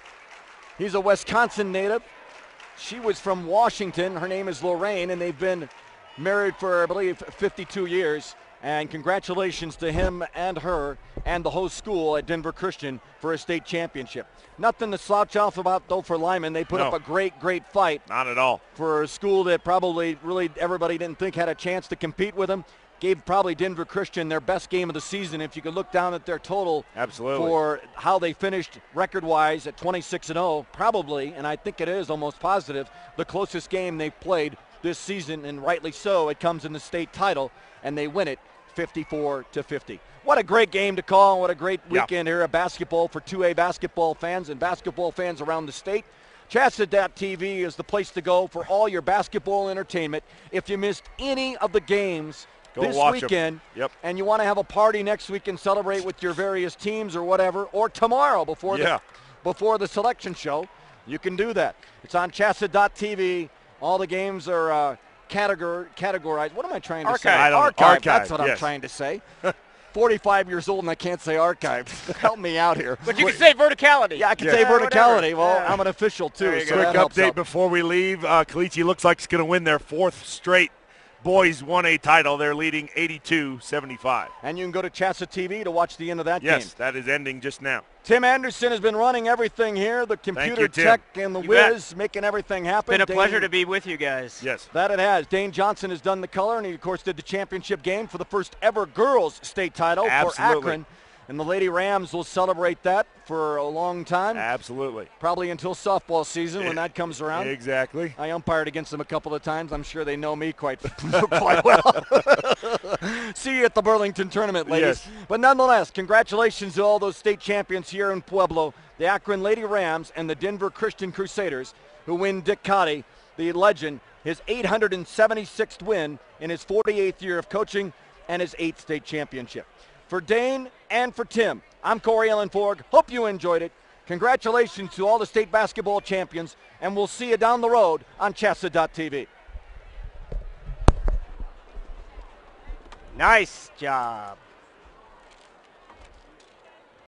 He's a Wisconsin native. She was from Washington. Her name is Lorraine, and they've been married for, I believe, 52 years. And congratulations to him and her and the whole school at Denver Christian for a state championship. Nothing to slouch off about, though, for Limon. They put up a great fight. Not at all. For a school that probably really everybody didn't think had a chance to compete with them. Gave probably Denver Christian their best game of the season. If you could look down at their total for how they finished record-wise at 26-0, probably, and I think it is almost positive, the closest game they've played this season, and rightly so. It comes in the state title, and they win it 54-50. What a great game to call. What a great weekend here of basketball for 2A basketball fans and basketball fans around the state. CHSAA.tv is the place to go for all your basketball entertainment. If you missed any of the games this weekend, and you want to have a party next week and celebrate with your various teams or whatever, or tomorrow before the selection show, you can do that. It's on CHSAA.tv. All the games are categorized. What am I trying to say? Archive. That's what I'm trying to say. 45 years old and I can't say archive. Help me out here. But you can say verticality. Yeah, I can say verticality. Well, I'm an official too. So quick update before we leave. Caliche looks like it's going to win their 4th straight boys 1A title. They're leading 82-75. And you can go to CHSAA TV to watch the end of that game. Yes, that is ending just now. Tim Anderson has been running everything here, the computer tech and the whiz, making everything happen. It's been a pleasure to be with you guys. Yes. That it has. Dane Johnson has done the color, and he, of course, did the championship game for the first ever girls state title for Akron. And the Lady Rams will celebrate that for a long time. Absolutely. Probably until softball season when that comes around. Exactly. I umpired against them a couple of times. I'm sure they know me quite well. See you at the Burlington tournament, ladies. Yes. But nonetheless, congratulations to all those state champions here in Pueblo, the Akron Lady Rams and the Denver Christian Crusaders, who win Dick Cotty, the legend, his 876th win in his 48th year of coaching and his 8th state championship. For Dane and for Tim, I'm Corey Ellenforg. Hope you enjoyed it. Congratulations to all the state basketball champions, and we'll see you down the road on CHSAA.tv. Nice job.